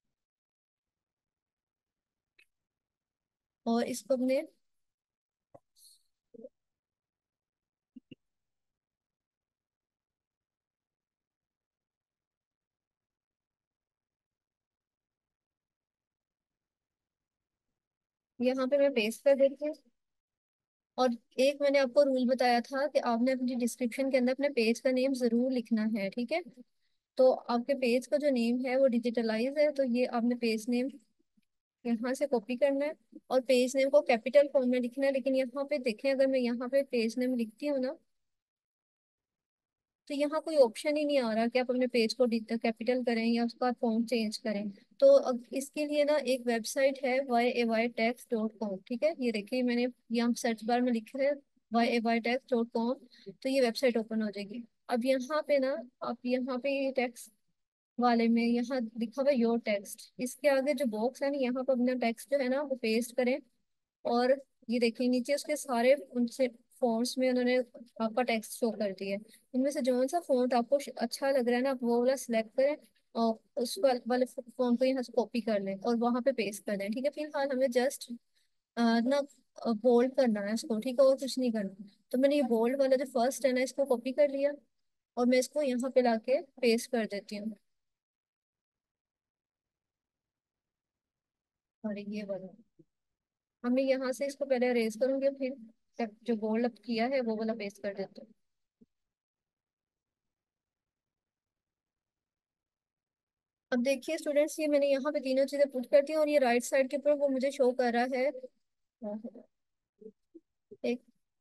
और इसको अपने यहाँ पे मैं पेस्ट कर देती हूँ। और एक मैंने आपको रूल बताया था कि आपने अपनी डिस्क्रिप्शन के अंदर अपने पेज का नेम जरूर लिखना है। ठीक है। तो आपके पेज का जो नेम है वो डिजिटलाइज है, तो ये आपने पेज नेम यहाँ से कॉपी करना है और पेज नेम को कैपिटल फॉर्म में लिखना है। लेकिन यहाँ पे देखें, अगर मैं यहाँ पे पेज नेम लिखती हूँ ना, तो यहाँ कोई ऑप्शन ही नहीं आ रहा कि आप अपने पेज को कैपिटल करें या उसका फॉन्ट चेंज करें। तो अब इसके लिए ना एक वेबसाइट है Y A Y text dot com. ठीक है, ये देखिए मैंने यहाँ सर्च बार में लिखे है Y A Y text dot com. तो ये वेबसाइट ओपन हो जाएगी। अब यहाँ पे ना, आप यहाँ पे ये टैक्स वाले में यहाँ लिखा हुआ है योर टेक्स्ट, इसके आगे जो बॉक्स है ना, यहाँ पर अपना टेक्स्ट जो है ना वो पेस्ट करें। और ये देखिए नीचे उसके सारे उनसे फॉन्ट्स में उन्होंने आपका टेक्स्ट शो कर दिया है। इनमें से जो सा फॉन्ट आपको श- अच्छा लग रहा है ना, आप वो वाला सिलेक्ट करें और उस वाल- वाले फॉन्ट को यहाँ से कॉपी कर लें और वहां पे पेस्ट कर दें। ठीक है, फिलहाल हमें जस्ट ना बोल्ड करना है इसको। ठीक है, और कुछ नहीं करना। तो मैंने ये बोल्ड वाला जो फर्स्ट है ना, इसको कॉपी कर लिया और मैं इसको यहाँ पे लाके पेस्ट कर देती हूँ। और ये वाला हमें यहाँ से इसको पहले अरेज करूंगी, फिर जब जो बोल्ड अप किया है वो वाला पेस्ट कर देते हैं। अब देखिए स्टूडेंट्स, ये मैंने यहाँ पे तीनों चीजें पुट कर दी और ये राइट साइड के ऊपर वो मुझे शो कर रहा है। एक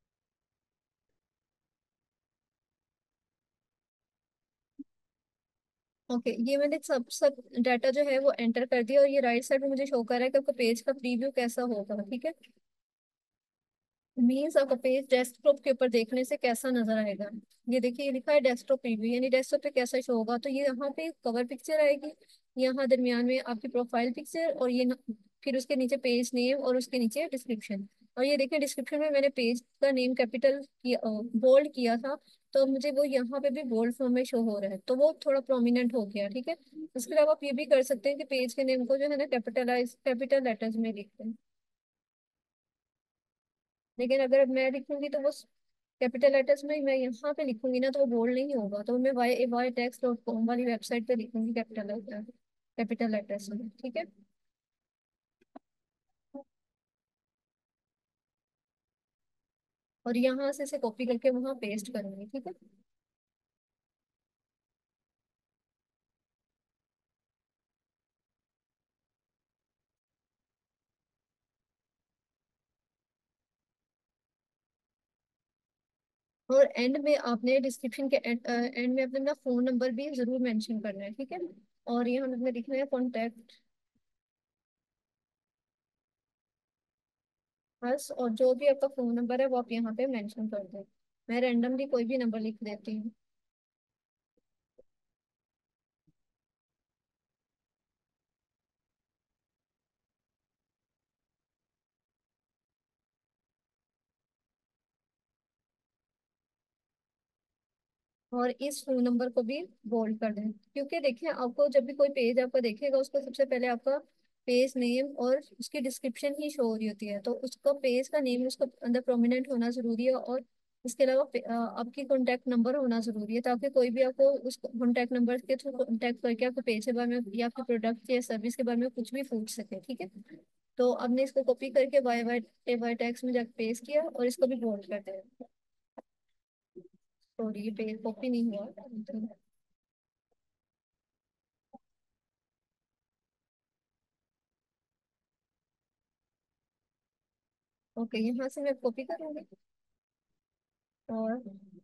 ओके, ये मैंने सब सब डाटा जो है वो एंटर कर दिया और ये राइट साइड में मुझे शो कर रहा है कि आपका पेज का प्रीव्यू कैसा होगा। ठीक है, मीन्स आपका पेज डेस्कटॉप के ऊपर देखने से कैसा नजर आएगा। ये देखिए, ये लिखा है डेस्कटॉप प्रीव्यू, यानी डेस्कटॉप पे कैसा शो होगा। तो ये यहाँ पे कवर पिक्चर आएगी, यहाँ दरमियान में आपकी प्रोफाइल पिक्चर, और ये न, फिर उसके नीचे पेज नेम और उसके नीचे डिस्क्रिप्शन। और ये देखिए डिस्क्रिप्शन में मैंने पेज का नेम कैपिटल किया, बोल्ड किया था। तो मुझे वो यहाँ पे भी बोल्ड फॉर्म में शो हो रहा है, तो वो थोड़ा प्रोमिनेंट हो गया। ठीक है, इसके अलावा आप ये भी कर सकते हैं कि पेज के नेम को जो है ना कैपिटलाइज कैपिटल लेटर्स में लिखते हैं। लेकिन अगर मैं लिखूंगी तो वो कैपिटल लेटर्स में, मैं यहाँ पे लिखूंगी ना तो वो बोल्ड नहीं होगा। तो मैं Y Y text dot com वाली वेबसाइट पे लिखूंगी कैपिटल कैपिटल लेटर्स में। ठीक है, और यहाँ से इसे कॉपी करके वहाँ पेस्ट करूंगी। ठीक है, और एंड में आपने डिस्क्रिप्शन के एंड एंड में अपना अपना फोन नंबर भी जरूर मेंशन करना है। ठीक है, और यहाँ हमने लिखना है कॉन्टैक्ट बस, और जो भी आपका फोन नंबर है वो आप यहाँ पे मेंशन कर दो। मैं रैंडमली कोई भी नंबर लिख देती हूँ। और इस फोन नंबर को भी बोल्ड कर दें, क्योंकि देखिए आपको जब भी कोई पेज आपका देखेगा उसको सबसे पहले आपका पेज नेम और उसकी डिस्क्रिप्शन ही शो हो रही होती है। तो उसका पेज का नेम उसका अंदर प्रोमिनेंट होना जरूरी है, और इसके अलावा पे- अ, आपकी कॉन्टैक्ट नंबर होना जरूरी है, ताकि कोई भी आपको उस कॉन्टैक्ट नंबर के थ्रू कॉन्टैक्ट करके आपके पेज के बारे में या आपके प्रोडक्ट या सर्विस के बारे में कुछ भी पूछ सके। ठीक है, तो आपने इसको कॉपी करके वाई वाई वाई टैक्स में जाकर पेस्ट किया और इसको भी बोल्ड कर दिया। सॉरी, ये पेज कॉपी नहीं हुआ। ओके, यहाँ से मैं कॉपी करूंगी और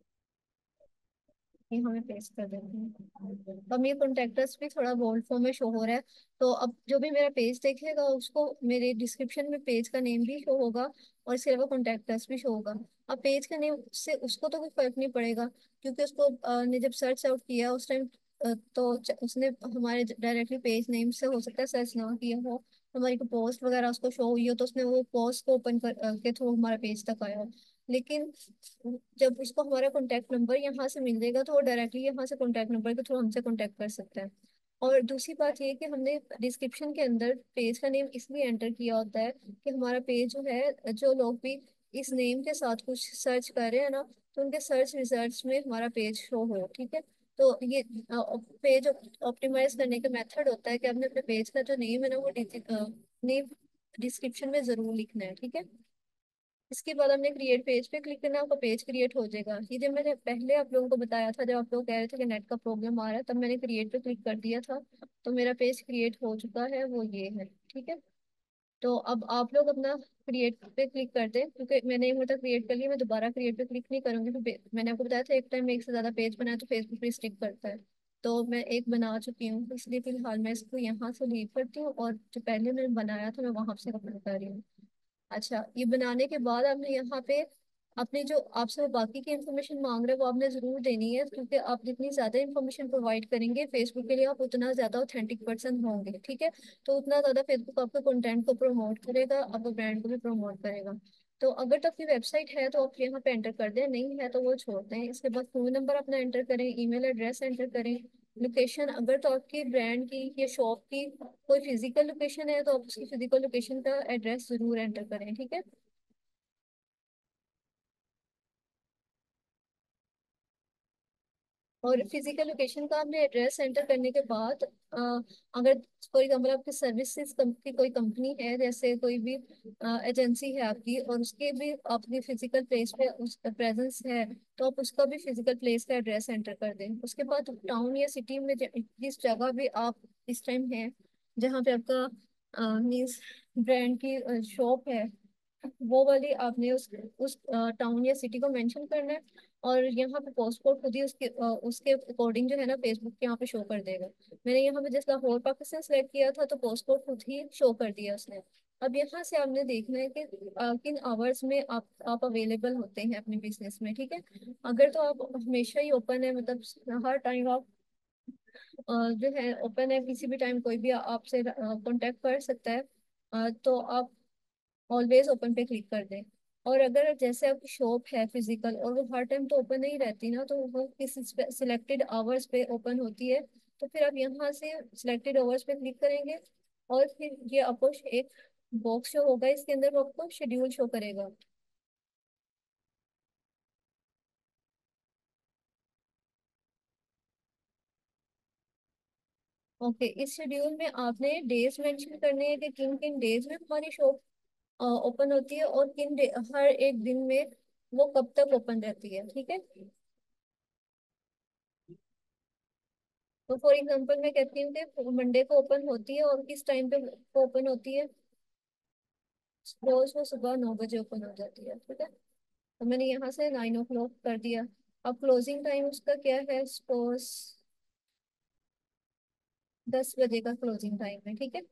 ये हमें पेस्ट कर देते हैं। अब ये कॉन्टेक्टस भी थोड़ा बोल्ड फॉर्म में शो हो रहा है। तो अब जो भी मेरा पेज देखेगा उसको मेरे डिस्क्रिप्शन में पेज का नेम भी शो होगा और इसके अलावा कॉन्टेक्टस भी शो होगा। अब पेज का नेम से उसको तो कोई फर्क नहीं पड़ेगा, क्योंकि उसको अ, ने जब सर्च आउट किया उस टाइम, तो च- उसने हमारे डायरेक्टली पेज नेम से हो सकता है सर्च ना किया हो, हमारी को पोस्ट वगैरह उसको शो हुई हो तो उसने वो पोस्ट को ओपन कर अ, के थ्रू हमारा पेज तक आया हो। लेकिन जब उसको हमारा कॉन्टैक्ट नंबर यहाँ से मिल जाएगा तो वो डायरेक्टली यहाँ से कॉन्टैक्ट नंबर के थ्रू हमसे कॉन्टैक्ट कर सकता है। और दूसरी बात ये कि हमने डिस्क्रिप्शन के अंदर पेज का नेम इसलिए एंटर किया होता है कि हमारा पेज जो है, जो लोग भी इस नेम के साथ कुछ सर्च कर रहे हैं ना, तो उनके सर्च रिजल्ट्स में हमारा पेज शो हो। ठीक है। तो ये पेज ऑप्टिमाइज करने का मेथड होता है कि आपने अपने पेज का जो नेम है ना वो नेम डिस्क्रिप्शन में जरूर लिखना है। ठीक है। इसके बाद हमने क्रिएट पेज पे क्लिक करना, आपका पेज क्रिएट हो जाएगा। ये जब मैंने पहले आप लोगों को बताया था, जब आप लोग कह रहे थे कि नेट का प्रॉब्लम आ रहा है, तब मैंने क्रिएट पे क्लिक कर दिया था, तो मेरा पेज क्रिएट हो चुका है, वो ये है। ठीक है। तो अब आप लोग अपना क्रिएट पे क्लिक कर दें, क्योंकि मैंने एक मतलब क्रिएट कर लिया, मैं दोबारा क्रिएट पे क्लिक नहीं करूंगी, क्योंकि मैंने आपको बताया था एक टाइम में एक से ज्यादा पेज बनाया तो फेसबुक पे स्टिक करता है। तो मैं एक बना चुकी हूँ, इसलिए फिलहाल मैं इसको यहाँ से लीव करती हूँ और जो पहले मैंने बनाया था मैं वहां से अपलोड कर रही हूँ। अच्छा, ये बनाने के बाद आपने यहाँ पे अपनी जो आपसे वो बाकी की इन्फॉर्मेशन मांग रहे हैं वो आपने जरूर देनी है, क्योंकि आप जितनी ज्यादा इन्फॉर्मेशन प्रोवाइड करेंगे फेसबुक के लिए आप उतना ज्यादा ऑथेंटिक पर्सन होंगे। ठीक है। तो उतना ज्यादा फेसबुक आपके कंटेंट को प्रमोट करेगा, आपके ब्रांड को भी प्रमोट करेगा। तो अगर तो आपकी वेबसाइट है तो आप यहाँ पे एंटर कर दें, नहीं है तो वो छोड़ दें। इसके बाद फोन नंबर अपना एंटर करें, ईमेल एड्रेस एंटर करें, लोकेशन अगर तो आपकी ब्रांड की या शॉप की कोई फिजिकल लोकेशन है तो आप उसकी फिजिकल लोकेशन का एड्रेस जरूर एंटर करें। ठीक है। और फिजिकल लोकेशन का आपने एड्रेस एंटर करने के बाद अ, अगर फॉर एग्जाम्पल आपकी सर्विसेज की कोई कंपनी है, जैसे कोई भी एजेंसी है आपकी और उसके भी आपकी फिजिकल प्लेस पे उस प्रेजेंस है, तो आप उसका भी फिजिकल प्लेस का एड्रेस एंटर कर दें। उसके बाद टाउन या सिटी में ज- जिस जगह भी आप इस टाइम है, जहाँ पे आपका मीन्स ब्रांड की शॉप है, वो वाली आपने उस उस टाउन या सिटी को मेंशन करना है। और यहाँ पे पोस्ट कोड खुद ही उसके अ, उसके अकॉर्डिंग जो है ना फेसबुक के यहाँ पे शो कर देगा। मैंने यहाँ पे जैसे लाहौर पाकिस्तान सेलेक्ट किया था तो पोस्ट कोड खुद ही शो कर दिया उसने। अब यहाँ से आपने देखना है कि अ, किन आवर्स में आप आप अवेलेबल होते हैं अपने बिजनेस में। ठीक है। अगर तो आप हमेशा ही ओपन है, मतलब हर टाइम आप अ, जो है ओपन है, किसी भी टाइम कोई भी आपसे कांटेक्ट कर सकता है, अ, तो आप ऑलवेज ओपन पे क्लिक कर दें। और अगर जैसे आपकी शॉप है फिजिकल और वो हर टाइम तो ओपन नहीं रहती ना, तो वो किसी सिलेक्टेड आवर्स पे ओपन होती है, तो फिर आप यहाँ से सिलेक्टेड आवर्स पे क्लिक करेंगे और फिर ये आपको एक बॉक्स जो होगा इसके अंदर वो आपको शेड्यूल शो करेगा। ओके, इस शेड्यूल में आपने डेज मेंशन करने हैं कि किन किन डेज में हमारी शॉप ओपन होती है और किन डे- हर एक दिन में वो कब तक ओपन रहती है। ठीक है। तो फॉर एग्जांपल मैं कहती हूँ कि मंडे को ओपन होती है और किस टाइम पे ओपन होती है, रोज वो सुबह नौ बजे ओपन हो जाती है। ठीक है। तो मैंने यहाँ से नाइन ओ क्लॉक कर दिया। अब क्लोजिंग टाइम उसका क्या है, सपोज दस बजे का क्लोजिंग टाइम है। ठीक है।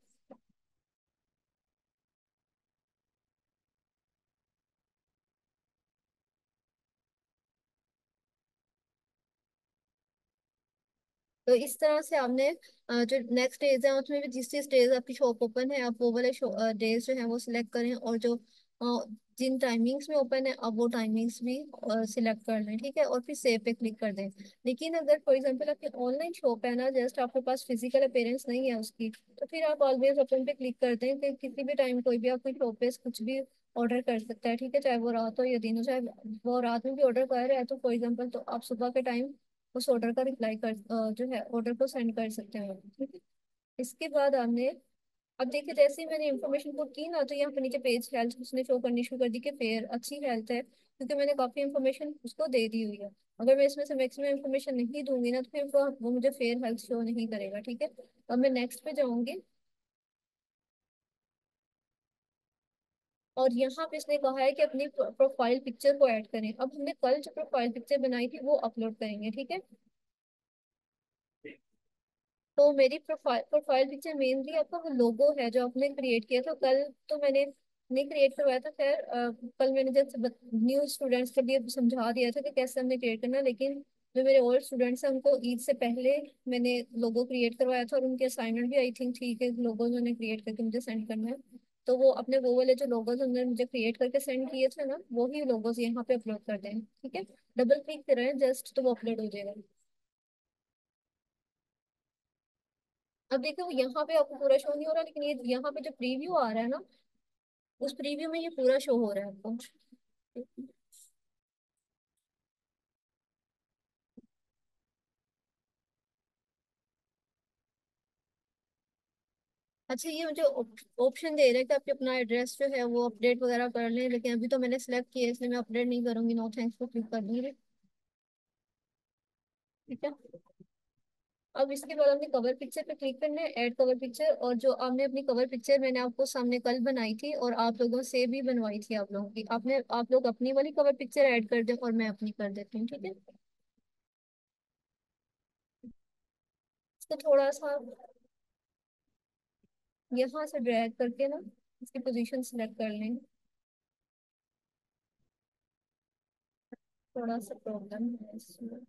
तो इस तरह से आपने अ, जो नेक्स्ट डेज है उसमें भी जिस जिस डेज आपकी शॉप ओपन है आप वो वाले डेज जो है वो सिलेक्ट करें, और जो अ, जिन टाइमिंग्स में ओपन है आप वो टाइमिंग्स भी सिलेक्ट कर लें। ठीक है। और फिर सेव पे क्लिक कर दें। लेकिन अगर फॉर एग्जांपल आपकी ऑनलाइन शॉप है ना, जस्ट आपके पास फिजिकल अपीयरेंस नहीं है उसकी, तो फिर आप ऑलवेज ओपन पे क्लिक कर दें कि किसी भी टाइम कोई भी आपकी शॉप पे कुछ भी ऑर्डर कर सकता है। ठीक है। चाहे वो रात हो या दिन हो, चाहे वो रात में भी ऑर्डर कर रहा है तो फॉर एग्जाम्पल तो आप सुबह के टाइम उस ऑर्डर का रिप्लाई कर अ, जो है ऑर्डर को सेंड कर सकते हैं। ठीक है। इसके बाद हमने, अब देखिए जैसे ही मैंने इन्फॉर्मेशन पुट की ना, तो यहाँ पे नीचे पेज हेल्थ उसने शो करनी शुरू कर दी कि फेयर अच्छी हेल्थ है, क्योंकि मैंने काफी इन्फॉर्मेशन उसको दे दी हुई है। अगर मैं इसमें से मैक्सिमम इन्फॉर्मेशन नहीं दूंगी ना तो फिर वो वो मुझे फेयर हेल्थ शो नहीं करेगा। ठीक है। तो अब मैं नेक्स्ट पे जाऊंगी और यहाँ पे इसने कहा है कि अपनी प्रोफाइल पिक्चर को ऐड करें। अब हमने कल जो प्रोफाइल पिक्चर बनाई थी वो अपलोड करेंगे, ठीक है। तो मेरी प्रोफाइल प्रोफाइल पिक्चर मेनली आपका वो लोगो है जो आपने क्रिएट किया था कल। तो मैंने नहीं क्रिएट करवाया था, खैर अ, कल मैंने जब न्यू स्टूडेंट्स के लिए समझा दिया था कि कैसे हमने क्रिएट करना है। लेकिन जो मेरे ओल्ड स्टूडेंट्स हैं उनको ईद से पहले मैंने लोगो क्रिएट करवाया था, और उनके असाइनमेंट भी आई थिंक ठीक है, लोगो उन्होंने क्रिएट करके मुझे सेंड करना है। तो वो अपने वो वाले जो लोगोज उन्होंने मुझे क्रिएट करके सेंड किए थे ना, वही लोगोज यहाँ पे अपलोड कर दें, ठीक है। डबल क्लिक करें जस्ट तो वो अपलोड हो जाएगा। अब देखो यहाँ पे आपको पूरा शो नहीं हो रहा, लेकिन ये यहाँ पे जो प्रीव्यू आ रहा है ना, उस प्रीव्यू में ये पूरा शो हो रहा है आपको। अच्छा, ये मुझे ऑप्शन दे रहा है कि आपके अपना एड्रेस जो है वो अपडेट वगैरह कर लें, लेकिन अभी तो मैंने सेलेक्ट किया है इसलिए मैं अपडेट नहीं करूंगी। नो थैंक्स को क्लिक कर दूंगी, ठीक है। अब इसके बाद हमने कवर पिक्चर पे क्लिक करना है, ऐड कवर पिक्चर। और जो आपने अपनी कवर पिक्चर मैंने आपको सामने कल बनाई थी और आप लोगों से भी बनवाई थी आप लोगों की, आपने आप लोग अपनी वाली कवर पिक्चर ऐड कर दें और मैं अपनी कर देती हूँ, ठीक है। इसको थोड़ा सा यहाँ से ड्रैग करके ना इसकी पोजीशन सिलेक्ट कर लें। थोड़ा सा प्रॉब्लम है इसमें।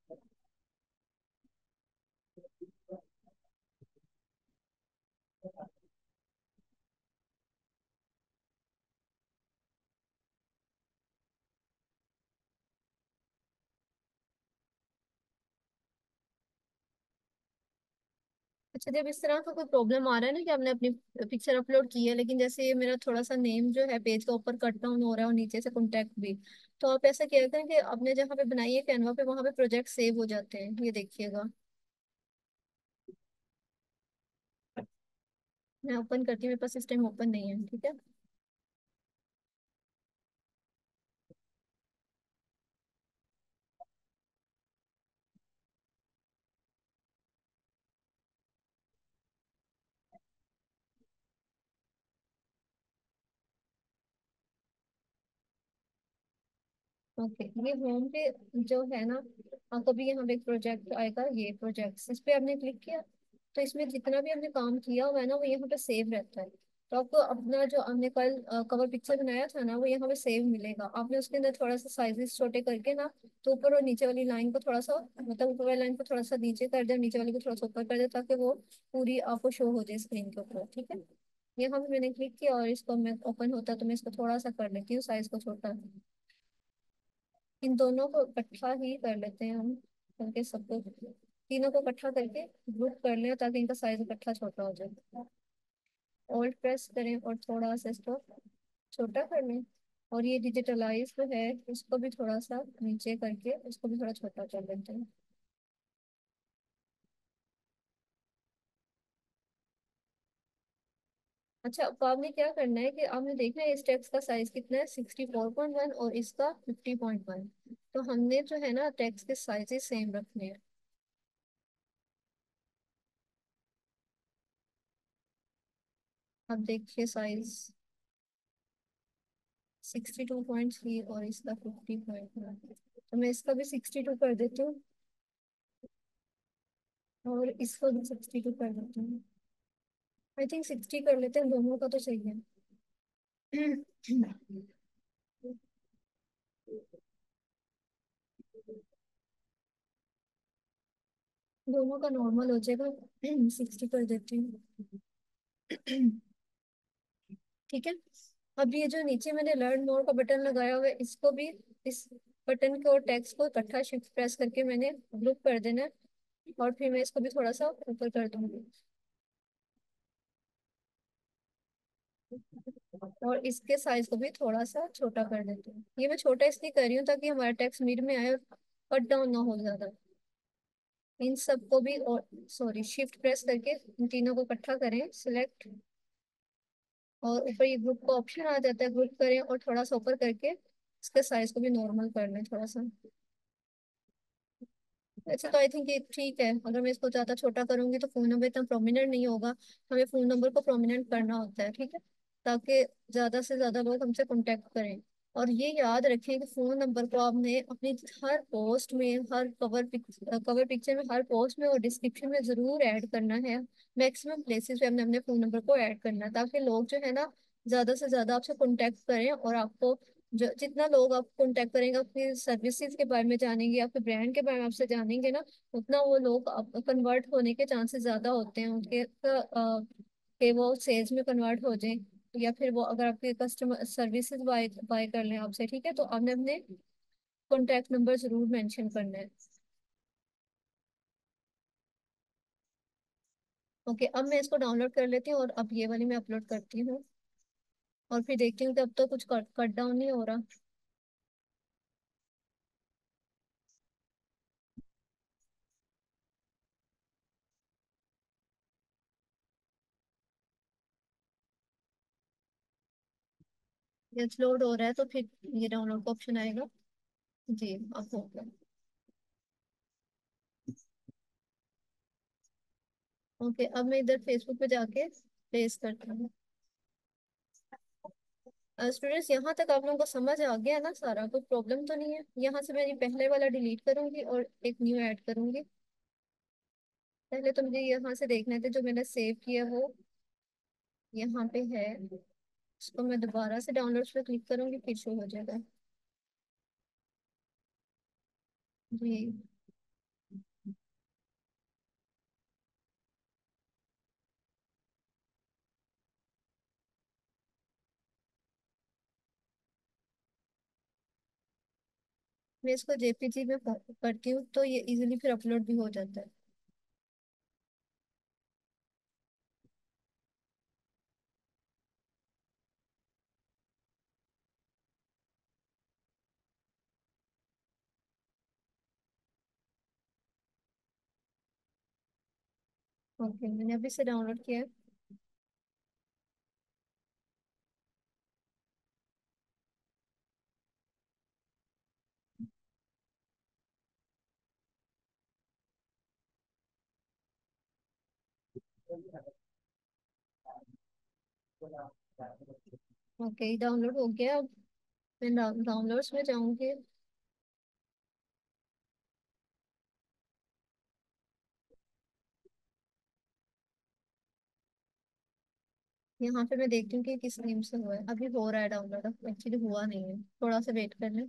अच्छा, जब इस तरह का कोई प्रॉब्लम आ रहा है ना कि आपने अपनी पिक्चर अपलोड की है, लेकिन जैसे ये मेरा थोड़ा सा नेम जो है पेज का ऊपर कट डाउन हो रहा है और नीचे से कॉन्टैक्ट भी, तो आप ऐसा किया करें कि आपने जहाँ पे बनाई है कैनवा पे, वहां पे प्रोजेक्ट सेव हो जाते हैं, ये देखिएगा। मैं ओपन करती हूँ, मेरे पास इस टाइम ओपन नहीं है, ठीक है। ओके, ये होम पे जो है ना, आपको भी यहाँ पे एक प्रोजेक्ट आएगा, ये प्रोजेक्ट्स, इस पे आपने क्लिक किया तो इसमें जितना भी हमने काम किया हुआ है ना वो यहाँ पे सेव रहता है। तो आपको अपना जो हमने कल कवर पिक्चर बनाया था ना वो यहाँ पे सेव मिलेगा। आपने उसके अंदर थोड़ा सा साइजेस छोटे करके ना, तो ऊपर और नीचे वाली लाइन को थोड़ा सा, मतलब ऊपर वाली लाइन को थोड़ा सा नीचे कर दे, नीचे वाली को थोड़ा सा ऊपर कर दे, ताकि वो पूरी आपको शो हो जाए स्क्रीन के ऊपर, ठीक है। यहाँ पे मैंने क्लिक किया और इसको मैं ओपन होता है तो मैं इसको थोड़ा सा कर लेती हूँ साइज को छोटा। इन दोनों को इकट्ठा ही कर लेते हैं हम, करके सबको, तीनों को इकट्ठा करके ग्रुप कर लें ताकि इनका साइज इकट्ठा छोटा हो जाए। ऑल्ट प्रेस करें और थोड़ा सा इसको छोटा कर लें। और ये डिजिटलाइज जो है इसको भी थोड़ा सा नीचे करके इसको भी थोड़ा छोटा कर लेते हैं। अच्छा, अब आपने क्या करना है कि आपने देखना है इस टेक्स्ट का साइज कितना है, सिक्सटी फोर पॉइंट वन, और इसका फिफ्टी पॉइंट वन। तो हमने जो है ना टेक्स्ट के साइजेस सेम रखने हैं। अब देखिए size sixty two point three, और इसका फिफ्टी पॉइंट वन। तो मैं इसका भी सिक्सटी टू कर देती हूँ और इसको भी सिक्सटी टू कर देती हूँ। आई थिंक सिक्सटी कर लेते हैं, दोनों का तो सही है। दोनों का नॉर्मल हो जाएगा, सिक्सटी कर देती हूँ। ठीक है। अब ये जो नीचे मैंने लर्न मोर का बटन लगाया हुआ है, इसको भी, इस बटन को और टेक्स्ट को इकट्ठा शिफ्ट प्रेस करके मैंने ग्रुप कर देना है। और फिर मैं इसको भी थोड़ा सा ऊपर कर दूंगी, और इसके साइज को भी थोड़ा सा छोटा कर देती हूँ। ये मैं छोटा इसलिए कर रही हूँ ताकि हमारा टेक्स्ट मिड में आए और कट डाउन ना हो ज्यादा। इन सबको भी, और सॉरी, शिफ्ट प्रेस करके इन तीनों को इकट्ठा करें, सिलेक्ट, और ऊपर ये ग्रुप का ऑप्शन आ जाता है, ग्रुप करें और थोड़ा सा ऊपर करके इसके साइज को भी नॉर्मल कर लें थोड़ा सा। वैसे तो आई थिंक ये ठीक है, अगर मैं इसको ज्यादा छोटा करूंगी तो फोन नंबर इतना प्रोमिनेंट नहीं होगा, हमें फोन नंबर को प्रोमिनेंट करना होता है, ठीक है। ताकि ज्यादा से ज्यादा लोग हमसे कांटेक्ट करें। और ये याद रखें कि फोन नंबर को आपने अपनी हर पोस्ट में, हर कवर पिक, कवर पिक्चर में, हर पोस्ट में और डिस्क्रिप्शन में जरूर ऐड करना है। मैक्सिमम प्लेसेस पे हमने अपने फोन नंबर को ऐड करना है, ताकि लोग जो है ना ज्यादा से ज्यादा आपसे कांटेक्ट करें। और आपको जो जितना लोग आपको कांटेक्ट करेंगे, आपकी सर्विसेज के बारे में जानेंगे, आपके ब्रांड के बारे में आपसे जानेंगे ना, उतना वो लोग कन्वर्ट होने के चांसेस ज्यादा होते हैं उनके, अ, कि वो सेल्स में कन्वर्ट हो जाए। या फिर वो अगर आपके कस्टमर सर्विसेज बाय बाय कर लें आपसे, ठीक है, तो आपने अपने कॉन्टैक्ट नंबर जरूर मेंशन करना है। ओके, अब मैं इसको डाउनलोड कर लेती हूँ और अब ये वाली मैं अपलोड करती हूँ। और फिर देखती हूँ कि अब तो कुछ कट कट डाउन नहीं हो रहा। ये लोड हो रहा है तो फिर ये डाउनलोड का ऑप्शन आएगा। जी, अब हो गया। ओके, अब मैं इधर फेसबुक पे जाके प्लेस करती हूँ। स्टूडेंट्स, यहाँ तक आप लोगों को समझ आ गया ना सारा? कोई प्रॉब्लम तो नहीं है? यहाँ से मैं ये पहले वाला डिलीट करूंगी और एक न्यू ऐड करूंगी। पहले तो मुझे यहाँ से देखने थे, जो मैंने सेव किया वो यहाँ पे है। इसको मैं दोबारा से डाउनलोड्स पे क्लिक करूंगी, फिर शो हो जाएगा। जी, मैं इसको जेपीजी में क- करती हूँ तो ये इजीली फिर अपलोड भी हो जाता है। ओके, मैंने अभी से डाउनलोड किया है। ओके, डाउनलोड हो गया। अब मैं डाउनलोड्स में जाऊंगी। यहाँ पे मैं देखती हूँ कि किस नेम से हुआ है। अभी हो रहा है डाउनलोड, एक्चुअली हुआ नहीं है, थोड़ा सा वेट कर लें।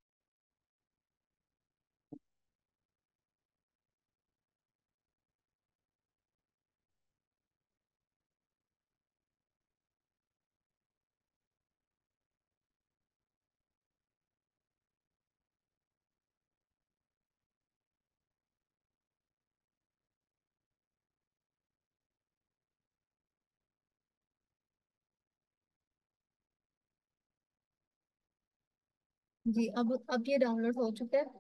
जी, अब अब ये डाउनलोड हो चुका है।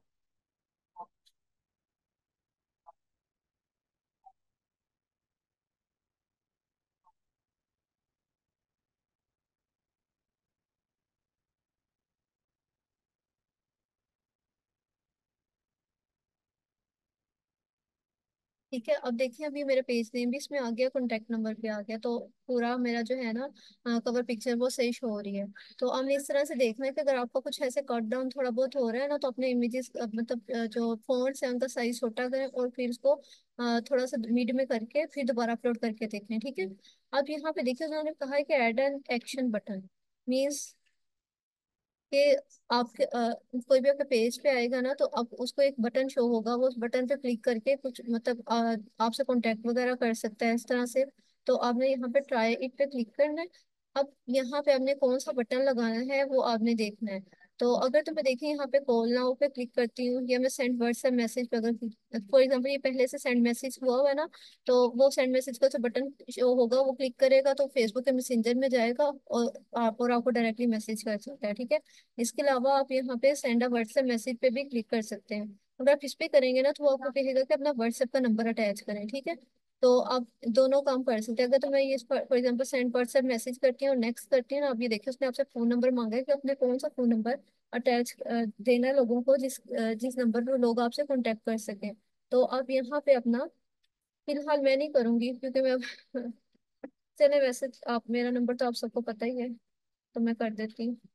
ठीक है, अब देखिए, अभी मेरे पेज नेम भी इसमें आ गया, कॉन्टेक्ट नंबर भी आ गया, तो पूरा मेरा जो है ना कवर पिक्चर वो सही शो हो रही है। तो हमने इस तरह से देखना है कि अगर आपका कुछ ऐसे कट डाउन थोड़ा बहुत हो रहा है ना, तो अपने इमेजेस मतलब अ, जो फॉन्ट्स है उनका साइज छोटा करें और फिर उसको अ, थोड़ा सा मिड में करके फिर दोबारा अपलोड करके देखें, ठीक है। अब यहाँ पे देखिए, उन्होंने कहा है कि add an action button. Means कि आपके अ, कोई भी आपके पेज पे आएगा ना, तो आप उसको एक बटन शो होगा, वो उस बटन पे क्लिक करके कुछ मतलब अ, आपसे कांटेक्ट वगैरह कर सकता है इस तरह से। तो आपने यहाँ पे ट्राई इट पे क्लिक करना है। अब यहाँ पे आपने कौन सा बटन लगाना है वो आपने देखना है। तो अगर तो मैं देखिए यहाँ पे कॉल नाउ पे क्लिक करती हूँ, या मैं सेंड व्हाट्सएप मैसेज पे अगर फॉर एग्जाम्पल ये पहले से सेंड मैसेज हुआ हुआ है ना, तो वो सेंड मैसेज का जो बटन शो होगा वो क्लिक करेगा तो फेसबुक के मैसेंजर में जाएगा और आप और आपको डायरेक्टली मैसेज कर सकता है, ठीक है। इसके अलावा आप यहाँ पे सेंड अ व्हाट्सएप मैसेज पे भी क्लिक कर सकते हैं। अगर आप इस पे करेंगे ना, तो वो आपको कहेगा कि अपना व्हाट्सएप का नंबर अटैच करें, ठीक है। तो आप दोनों काम कर सकते हैं। अगर तो मैं ये for example send WhatsApp message करती हूँ और नेक्स्ट करती हूँ ना, आप ये देखिए उसने आपसे फोन नंबर मांगा है कि अपने कौन सा फोन नंबर अटैच देना है लोगों को, जिस अ, जिस नंबर पर लोग आपसे कॉन्टेक्ट कर सकें। तो आप यहाँ पे अपना, फिलहाल मैं नहीं करूंगी क्योंकि मैं चले वैसे आप, मेरा नंबर तो आप सबको पता ही है, तो मैं कर देती हूँ।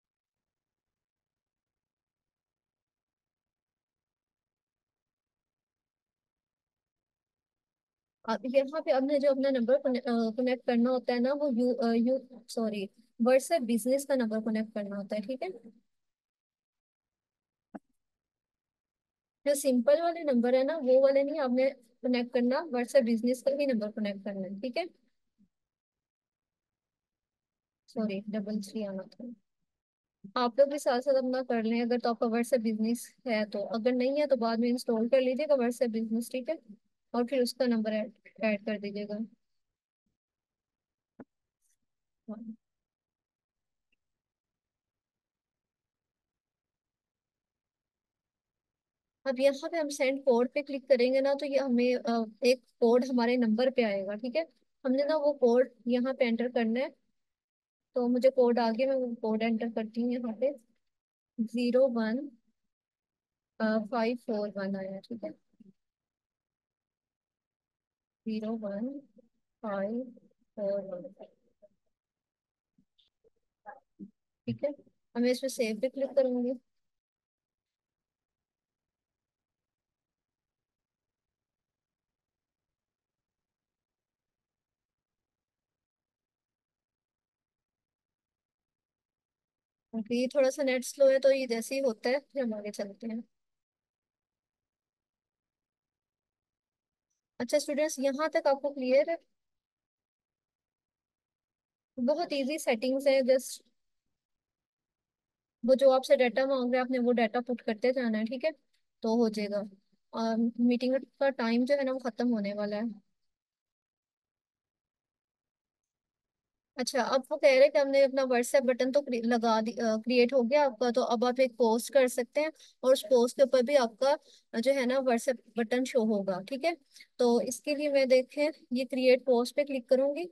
आप यहाँ पे आपने जो अपना नंबर कनेक्ट करना होता है ना, वो you uh, you sorry, WhatsApp business का नंबर कनेक्ट करना होता है, ठीक है। जो सिंपल वाले नंबर है ना, वो वाले नहीं आपने कनेक्ट करना, व्हाट्सएप बिजनेस का ही नंबर कनेक्ट करना है, ठीक है। सॉरी, डबल थ्री आना था। आप लोग भी साथ साथ अपना कर लें, अगर तो आपका व्हाट्सएप बिजनेस है तो, अगर नहीं है तो बाद में इंस्टॉल कर लीजिएगा व्हाट्सएप बिजनेस, ठीक है। और फिर उसका नंबर ऐड ऐड कर दीजिएगा। हाँ। अब यहाँ पे हम सेंड कोड पे क्लिक करेंगे ना, तो ये हमें अ, एक कोड हमारे नंबर पे आएगा, ठीक है। हमने ना वो कोड यहाँ पे एंटर करना है। तो मुझे कोड आ गया, मैं वो कोड एंटर करती हूँ यहाँ पे। Zero one, five four one आया, ठीक है। Zero one five four one, ठीक है। अब मैं इसमें सेव पे क्लिक करूंगी। क्योंकि ये थोड़ा सा नेट स्लो है, तो ये जैसे ही होता है फिर हम आगे चलते हैं। अच्छा स्टूडेंट्स, यहाँ तक आपको क्लियर है? बहुत इजी सेटिंग्स है, जस्ट वो जो आपसे डाटा मांग रहे हैं, आपने वो डाटा पुट करते जाना है, ठीक है। तो हो जाएगा। और मीटिंग का टाइम जो है ना, वो खत्म होने वाला है। अच्छा, अब वो कह रहे हैं कि हमने अपना व्हाट्सएप बटन तो क्रि- लगा दी, क्रिएट हो गया आपका, तो अब आप एक पोस्ट कर सकते हैं। और उस पोस्ट के ऊपर भी आपका अ, जो है ना व्हाट्सएप बटन शो होगा, ठीक है। तो इसके लिए मैं देखें, ये क्रिएट पोस्ट पे क्लिक करूंगी।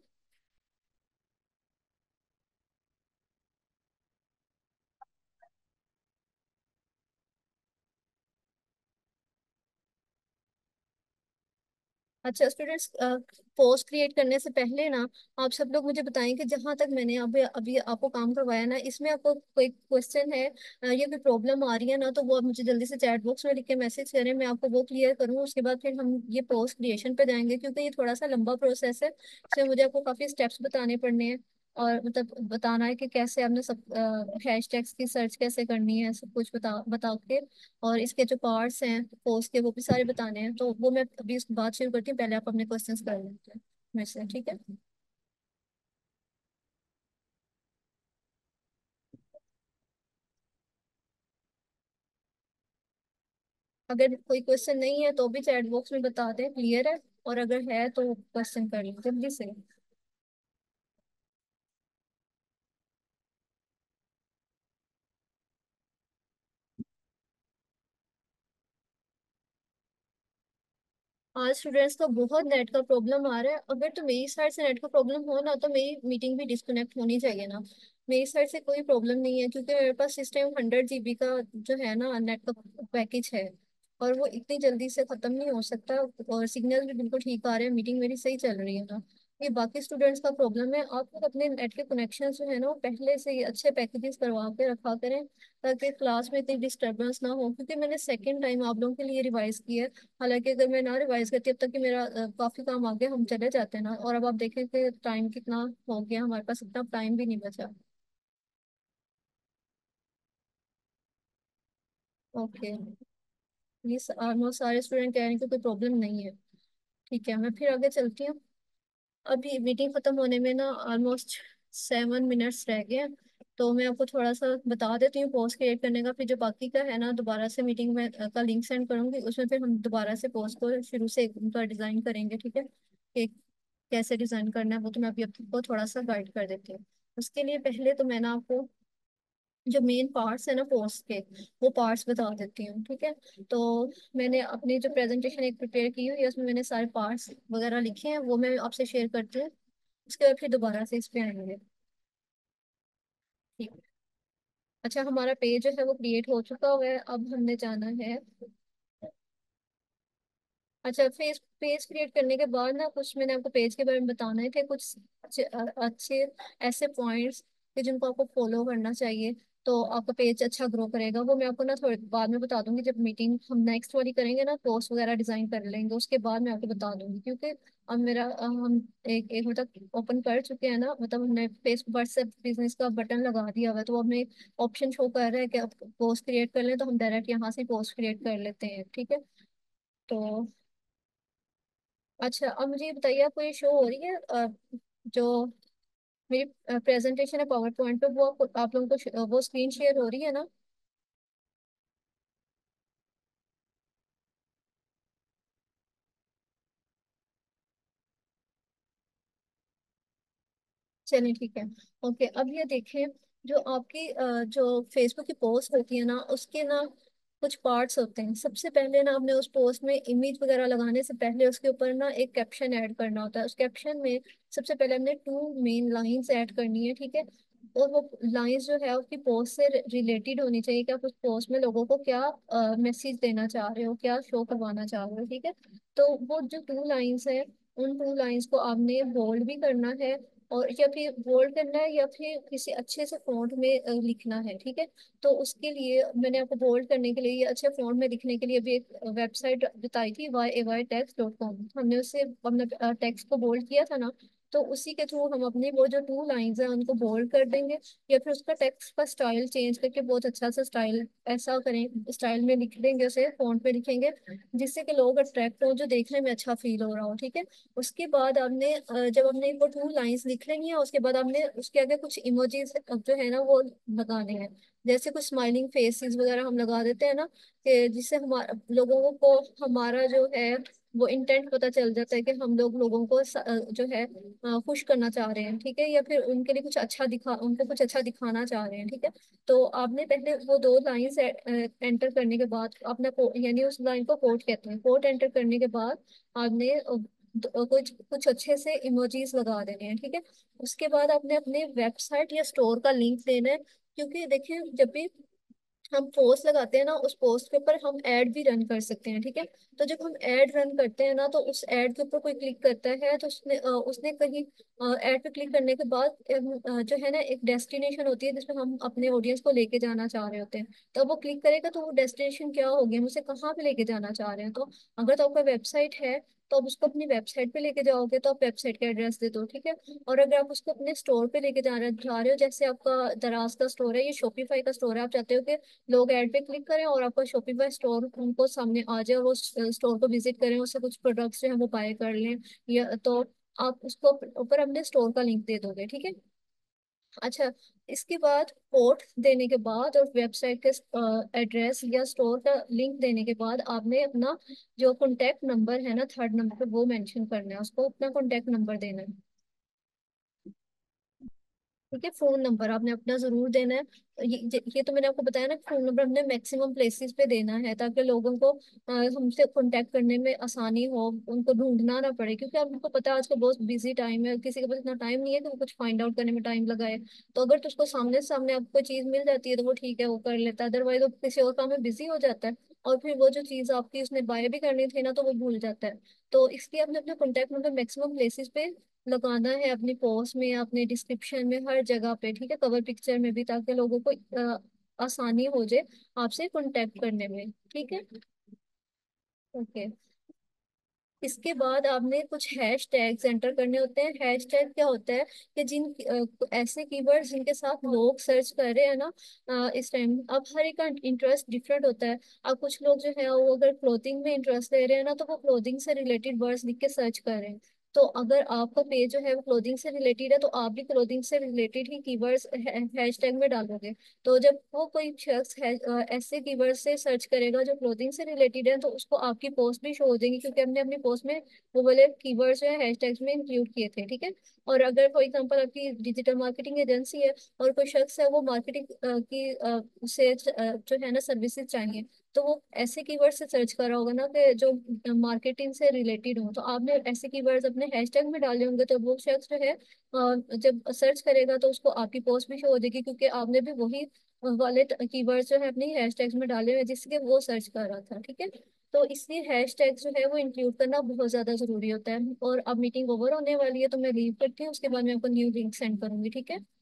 अच्छा स्टूडेंट्स, पोस्ट क्रिएट करने से पहले ना, आप सब लोग मुझे बताएं कि जहां तक मैंने अभी अभी आपको काम करवाया ना, इसमें आपको कोई क्वेश्चन है अ, या कोई प्रॉब्लम आ रही है ना, तो वो आप मुझे जल्दी से चैट बॉक्स में लिख के मैसेज करें, मैं आपको वो क्लियर करूँ। उसके बाद फिर हम ये पोस्ट क्रिएशन पे जाएंगे, क्योंकि ये थोड़ा सा लंबा प्रोसेस है, इसमें मुझे आपको काफी स्टेप्स बताने पड़ने हैं। और मतलब बताना है कि कैसे आपने सब हैशटैग्स की सर्च कैसे करनी है, सब कुछ बता बता के। और इसके जो पार्ट्स हैं पोस्ट के, वो भी सारे बताने हैं, तो वो मैं अभी इसकी बात शुरू करती हूँ, पहले आप अपने क्वेश्चंस कर लेते हैं मेरे से, ठीक है। अगर कोई क्वेश्चन नहीं है तो भी चैट बॉक्स में बता दें, क्लियर है। और अगर है तो क्वेश्चन कर लें जल्दी से। आज स्टूडेंट्स का बहुत नेट का प्रॉब्लम आ रहा है। अगर तो मेरी साइड से नेट का प्रॉब्लम हो ना, तो मेरी मीटिंग भी डिस्कनेक्ट होनी चाहिए ना। मेरी साइड से कोई प्रॉब्लम नहीं है, क्योंकि मेरे पास इस टाइम हंड्रेड जीबी का जो है ना नेट का पैकेज है। और वो इतनी जल्दी से खत्म नहीं हो सकता। और सिग्नल भी बिल्कुल ठीक आ रहे हैं, मीटिंग मेरी सही चल रही है ना। ये बाकी स्टूडेंट्स का प्रॉब्लम है। आप लोग अपने नेट के कनेक्शन जो है ना, वो पहले से ही अच्छे पैकेजेस करवा के रखा करें, ताकि क्लास में इतनी डिस्टर्बेंस ना हो। क्योंकि मैंने सेकेंड टाइम आप लोगों के लिए रिवाइज किया है। हालांकि अगर मैं ना रिवाइज करती अब तक कि मेरा अ, काफी काम आगे हम चले जाते हैं ना। और अब आप देखें कि टाइम कितना हो गया, हमारे पास इतना टाइम भी नहीं बचा। ओके, ये ऑलमोस्ट सारे स्टूडेंट कह रहे हैं कि कोई प्रॉब्लम नहीं है। ठीक है, मैं फिर आगे चलती हूँ। अभी मीटिंग खत्म होने में ना ऑलमोस्ट सेवन मिनट्स रह गए हैं। तो मैं आपको थोड़ा सा बता देती हूँ पोस्ट क्रिएट करने का, फिर जो बाकी का है ना, दोबारा से मीटिंग में अ, का लिंक सेंड करूंगी, उसमें फिर हम दोबारा से पोस्ट को शुरू से एक उनका डिजाइन करेंगे, ठीक है। कि कैसे डिजाइन करना है वो तो मैं अभी आपको थोड़ा सा गाइड कर देती हूँ। उसके लिए पहले तो मैं ना आपको जो मेन पार्ट्स है ना पोस्ट के, वो पार्ट्स बता देती हूँ, ठीक है। तो मैंने अपनी जो प्रेजेंटेशन एक प्रिपेयर की हुई है, उसमें मैंने सारे पार्ट्स वगैरह लिखे हैं, वो मैं आपसे शेयर करती हूँ। उसके बाद फिर दोबारा से इस पे आएंगे, ठीक है। अच्छा, हमारा पेज जो है वो क्रिएट हो चुका हुआ है। अब हमने जाना है, अच्छा, फेस पेज क्रिएट करने के बाद ना कुछ मैंने आपको पेज के बारे में बताना है थे, कुछ अच्छे अ- अच्छे ऐसे पॉइंट्स कि जिनको आपको फॉलो करना चाहिए, तो आपका पेज अच्छा ग्रो करेगा। वो मैं आपको ना थोड़े बाद में बता दूंगी, जब मीटिंग हम नेक्स्ट वाली करेंगे ना, पोस्ट वगैरह डिजाइन कर लेंगे उसके बाद मैं आपको बता दूंगी। क्योंकि अब मेरा अ, हम एक एक मतलब ओपन कर चुके हैं ना, मतलब हमने फेसबुक व्हाट्सएप बिजनेस का बटन लगा दिया हुआ है, तो अब हमें ऑप्शन शो कर रहा है कि आप पोस्ट क्रिएट कर लें, तो हम डायरेक्ट यहाँ से पोस्ट क्रिएट कर लेते हैं, ठीक है। तो अच्छा, अब मुझे ये बताइए, आपको ये शो हो रही है अ, जो मेरी प्रेजेंटेशन है पावर पॉइंट पे, वो आपको- आप लोगों को श- वो स्क्रीन शेयर हो रही है ना? चलिए ठीक है। ओके, अब ये देखें, जो आपकी अ, जो फेसबुक की पोस्ट होती है ना, उसके ना कुछ पार्ट्स होते हैं। सबसे पहले ना आपने उस पोस्ट में इमेज वगैरह लगाने से पहले उसके ऊपर ना एक कैप्शन ऐड करना होता है। उस कैप्शन में सबसे पहले हमने टू मेन लाइंस ऐड करनी है, ठीक है। और वो लाइंस जो है उसकी पोस्ट से रिलेटेड होनी चाहिए, कि आप उस पोस्ट में लोगों को क्या मैसेज देना चाह रहे हो, क्या शो करवाना चाह रहे हो, ठीक है। तो वो जो टू लाइंस है, उन टू लाइंस को आपने बोल्ड भी करना है, और या फिर बोल्ड करना है, या फिर किसी अच्छे से फॉन्ट में अ, लिखना है, ठीक है। तो उसके लिए मैंने आपको बोल्ड करने के लिए या अच्छे फॉन्ट में लिखने के लिए भी एक वेबसाइट बताई थी, Y A Y text dot com. हमने उससे अपने टेक्स्ट को बोल्ड किया था ना, तो उसी के थ्रू हम अपनी वो जो टू लाइंस हैं उनको बोल्ड कर देंगे, या फिर उसका टेक्स्ट का स्टाइल चेंज करके बहुत अच्छा सा स्टाइल ऐसा करें, स्टाइल में लिख देंगे, उसे फॉन्ट पे लिखेंगे, जिससे कि लोग अट्रैक्ट हो, जो देखने में अच्छा फील हो रहा हो, ठीक है। उसके बाद आपने अ, जब हमने वो टू लाइंस लिख लेंगी है, उसके बाद आपने उसके आगे कुछ इमोजीज जो है ना वो लगाने हैं। जैसे कुछ स्माइलिंग फेसेस वगैरह हम लगा देते हैं ना, कि जिससे हमारा लोगों को हमारा जो है वो इंटेंट पता चल जाता है, कि हम लोग लोगों को स- अ, जो है अ, खुश करना चाह रहे हैं, ठीक है, या फिर उनके लिए कुछ अच्छा दिखा उनको कुछ अच्छा दिखाना चाह रहे हैं, ठीक है। तो आपने पहले वो दो लाइंस एंटर करने के बाद अपना को- यानी उस लाइन को कोट कहते हैं, कोट एंटर करने के बाद आपने अ, द- कुछ कुछ अच्छे से इमोजीज लगा देने हैं, ठीक है। उसके बाद आपने अपने वेबसाइट या स्टोर का लिंक देना है, क्योंकि देखिए जब भी हम पोस्ट लगाते हैं ना, उस पोस्ट के ऊपर हम ऐड भी रन कर सकते हैं, ठीक है। तो जब हम ऐड रन करते हैं ना, तो उस ऐड के ऊपर कोई क्लिक करता है, तो उसने अ, उसने कहीं ऐड पे क्लिक करने के बाद अ, जो है ना एक डेस्टिनेशन होती है जिसमें हम अपने ऑडियंस को लेके जाना चाह रहे होते हैं। तो वो क्लिक करेगा तो वो डेस्टिनेशन क्या होगी, हम उसे कहाँ पे लेके जाना चाह रहे हैं। तो अगर तो आपका वेबसाइट है, तो आप उसको अपनी वेबसाइट पे लेके जाओगे, तो आप वेबसाइट का एड्रेस दे दो, ठीक है। और अगर आप उसको अपने स्टोर पे लेके जा रहे जा रहे हो, जैसे आपका दराज का स्टोर है, ये शॉपिफाई का स्टोर है, आप चाहते हो कि लोग ऐड पे क्लिक करें और आपका शॉपिफाई स्टोर उनको सामने आ जाए, और वो स्टोर को विजिट करें, उससे कुछ प्रोडक्ट्स जो है वो बाय कर लें, या तो आप उसको ऊपर अपने स्टोर का लिंक दे दोगे, ठीक है। अच्छा, इसके बाद कोड देने के बाद और वेबसाइट के एड्रेस या स्टोर का लिंक देने के बाद आपने अपना जो कॉन्टैक्ट नंबर है ना, थर्ड नंबर पे वो मेंशन करना है, उसको अपना कॉन्टैक्ट नंबर देना है, ठीक है। फोन नंबर आपने अपना जरूर देना है। ये ये ये तो मैंने आपको बताया ना, फोन नंबर हमने मैक्सिमम प्लेसेस पे देना है, ताकि लोगों को अ, हमसे कांटेक्ट करने में आसानी हो, उनको ढूंढना ना पड़े, क्योंकि आपको पता है आजकल बहुत बिजी टाइम है, किसी के पास इतना टाइम नहीं है कि वो कुछ फाइंड आउट करने में टाइम लगाए। तो अगर तो उसको सामने सामने आपको चीज मिल जाती है तो वो ठीक है, वो कर लेता है, अदरवाइज वो किसी और काम में बिजी हो जाता है, और फिर वो जो चीज आपकी उसने बाय भी करनी थी ना, तो वो भूल जाता है। तो इसलिए आपने अपना कॉन्टेक्ट नंबर मैक्सिमम प्लेसेस पे लगाना है, अपनी पोस्ट में, अपने डिस्क्रिप्शन में, हर जगह पे, ठीक है, कवर पिक्चर में भी, ताकि लोगों को अ, आसानी हो जाए आपसे कांटेक्ट करने में, ठीक है। ओके, इसके बाद आपने कुछ हैश टैग्स एंटर करने होते हैं। हैश टैग क्या होता है, कि जिन अ, ऐसे कीवर्ड्स जिनके साथ लोग सर्च कर रहे हैं ना अ, इस टाइम, अब हर एक का इंटरेस्ट डिफरेंट होता है। अब कुछ लोग जो है वो अगर क्लोथिंग में इंटरेस्ट ले रहे हैं ना, तो वो क्लोथिंग से रिलेटेड वर्ड्स लिख के सर्च कर रहे हैं। तो अगर आपका पेज जो है वो क्लोथिंग से रिलेटेड है, तो आप भी क्लोथिंग से रिलेटेड ही कीवर्ड्स हैश टैग में डालोगे। तो जब वो कोई शख्स है, अ, ऐसे कीवर्ड से सर्च करेगा जो क्लोथिंग से रिलेटेड है, तो उसको आपकी पोस्ट भी शो हो जाएगी, क्योंकि हमने अपनी पोस्ट में वो वाले कीवर्ड्स जो है हैशटैग्स में इंक्लूड किए थे, ठीक है। और अगर फॉर एग्जांपल आपकी डिजिटल मार्केटिंग एजेंसी है, और कोई शख्स है वो मार्केटिंग की अ, उसे अ, जो है ना सर्विसेज चाहिए, तो वो ऐसे कीवर्ड से सर्च कर रहा होगा ना, कि जो मार्केटिंग से रिलेटेड हो, तो आपने ऐसे कीवर्ड्स अपने हैशटैग में डाले होंगे, तो वो शख्स जो है अ, जब सर्च करेगा तो उसको आपकी पोस्ट भी शो हो जाएगी, क्योंकि आपने भी वही वाले कीवर्ड्स जो है अपने हैशटैग्स में डाले हुए हैं, जिसके वो सर्च कर रहा था, ठीक है। तो इसलिए हैशटैग जो है वो इंक्लूड करना बहुत ज्यादा जरूरी होता है। और अब मीटिंग ओवर होने वाली है तो मैं लीव करती हूँ, उसके बाद मैं आपको न्यू लिंक सेंड करूंगी, ठीक है।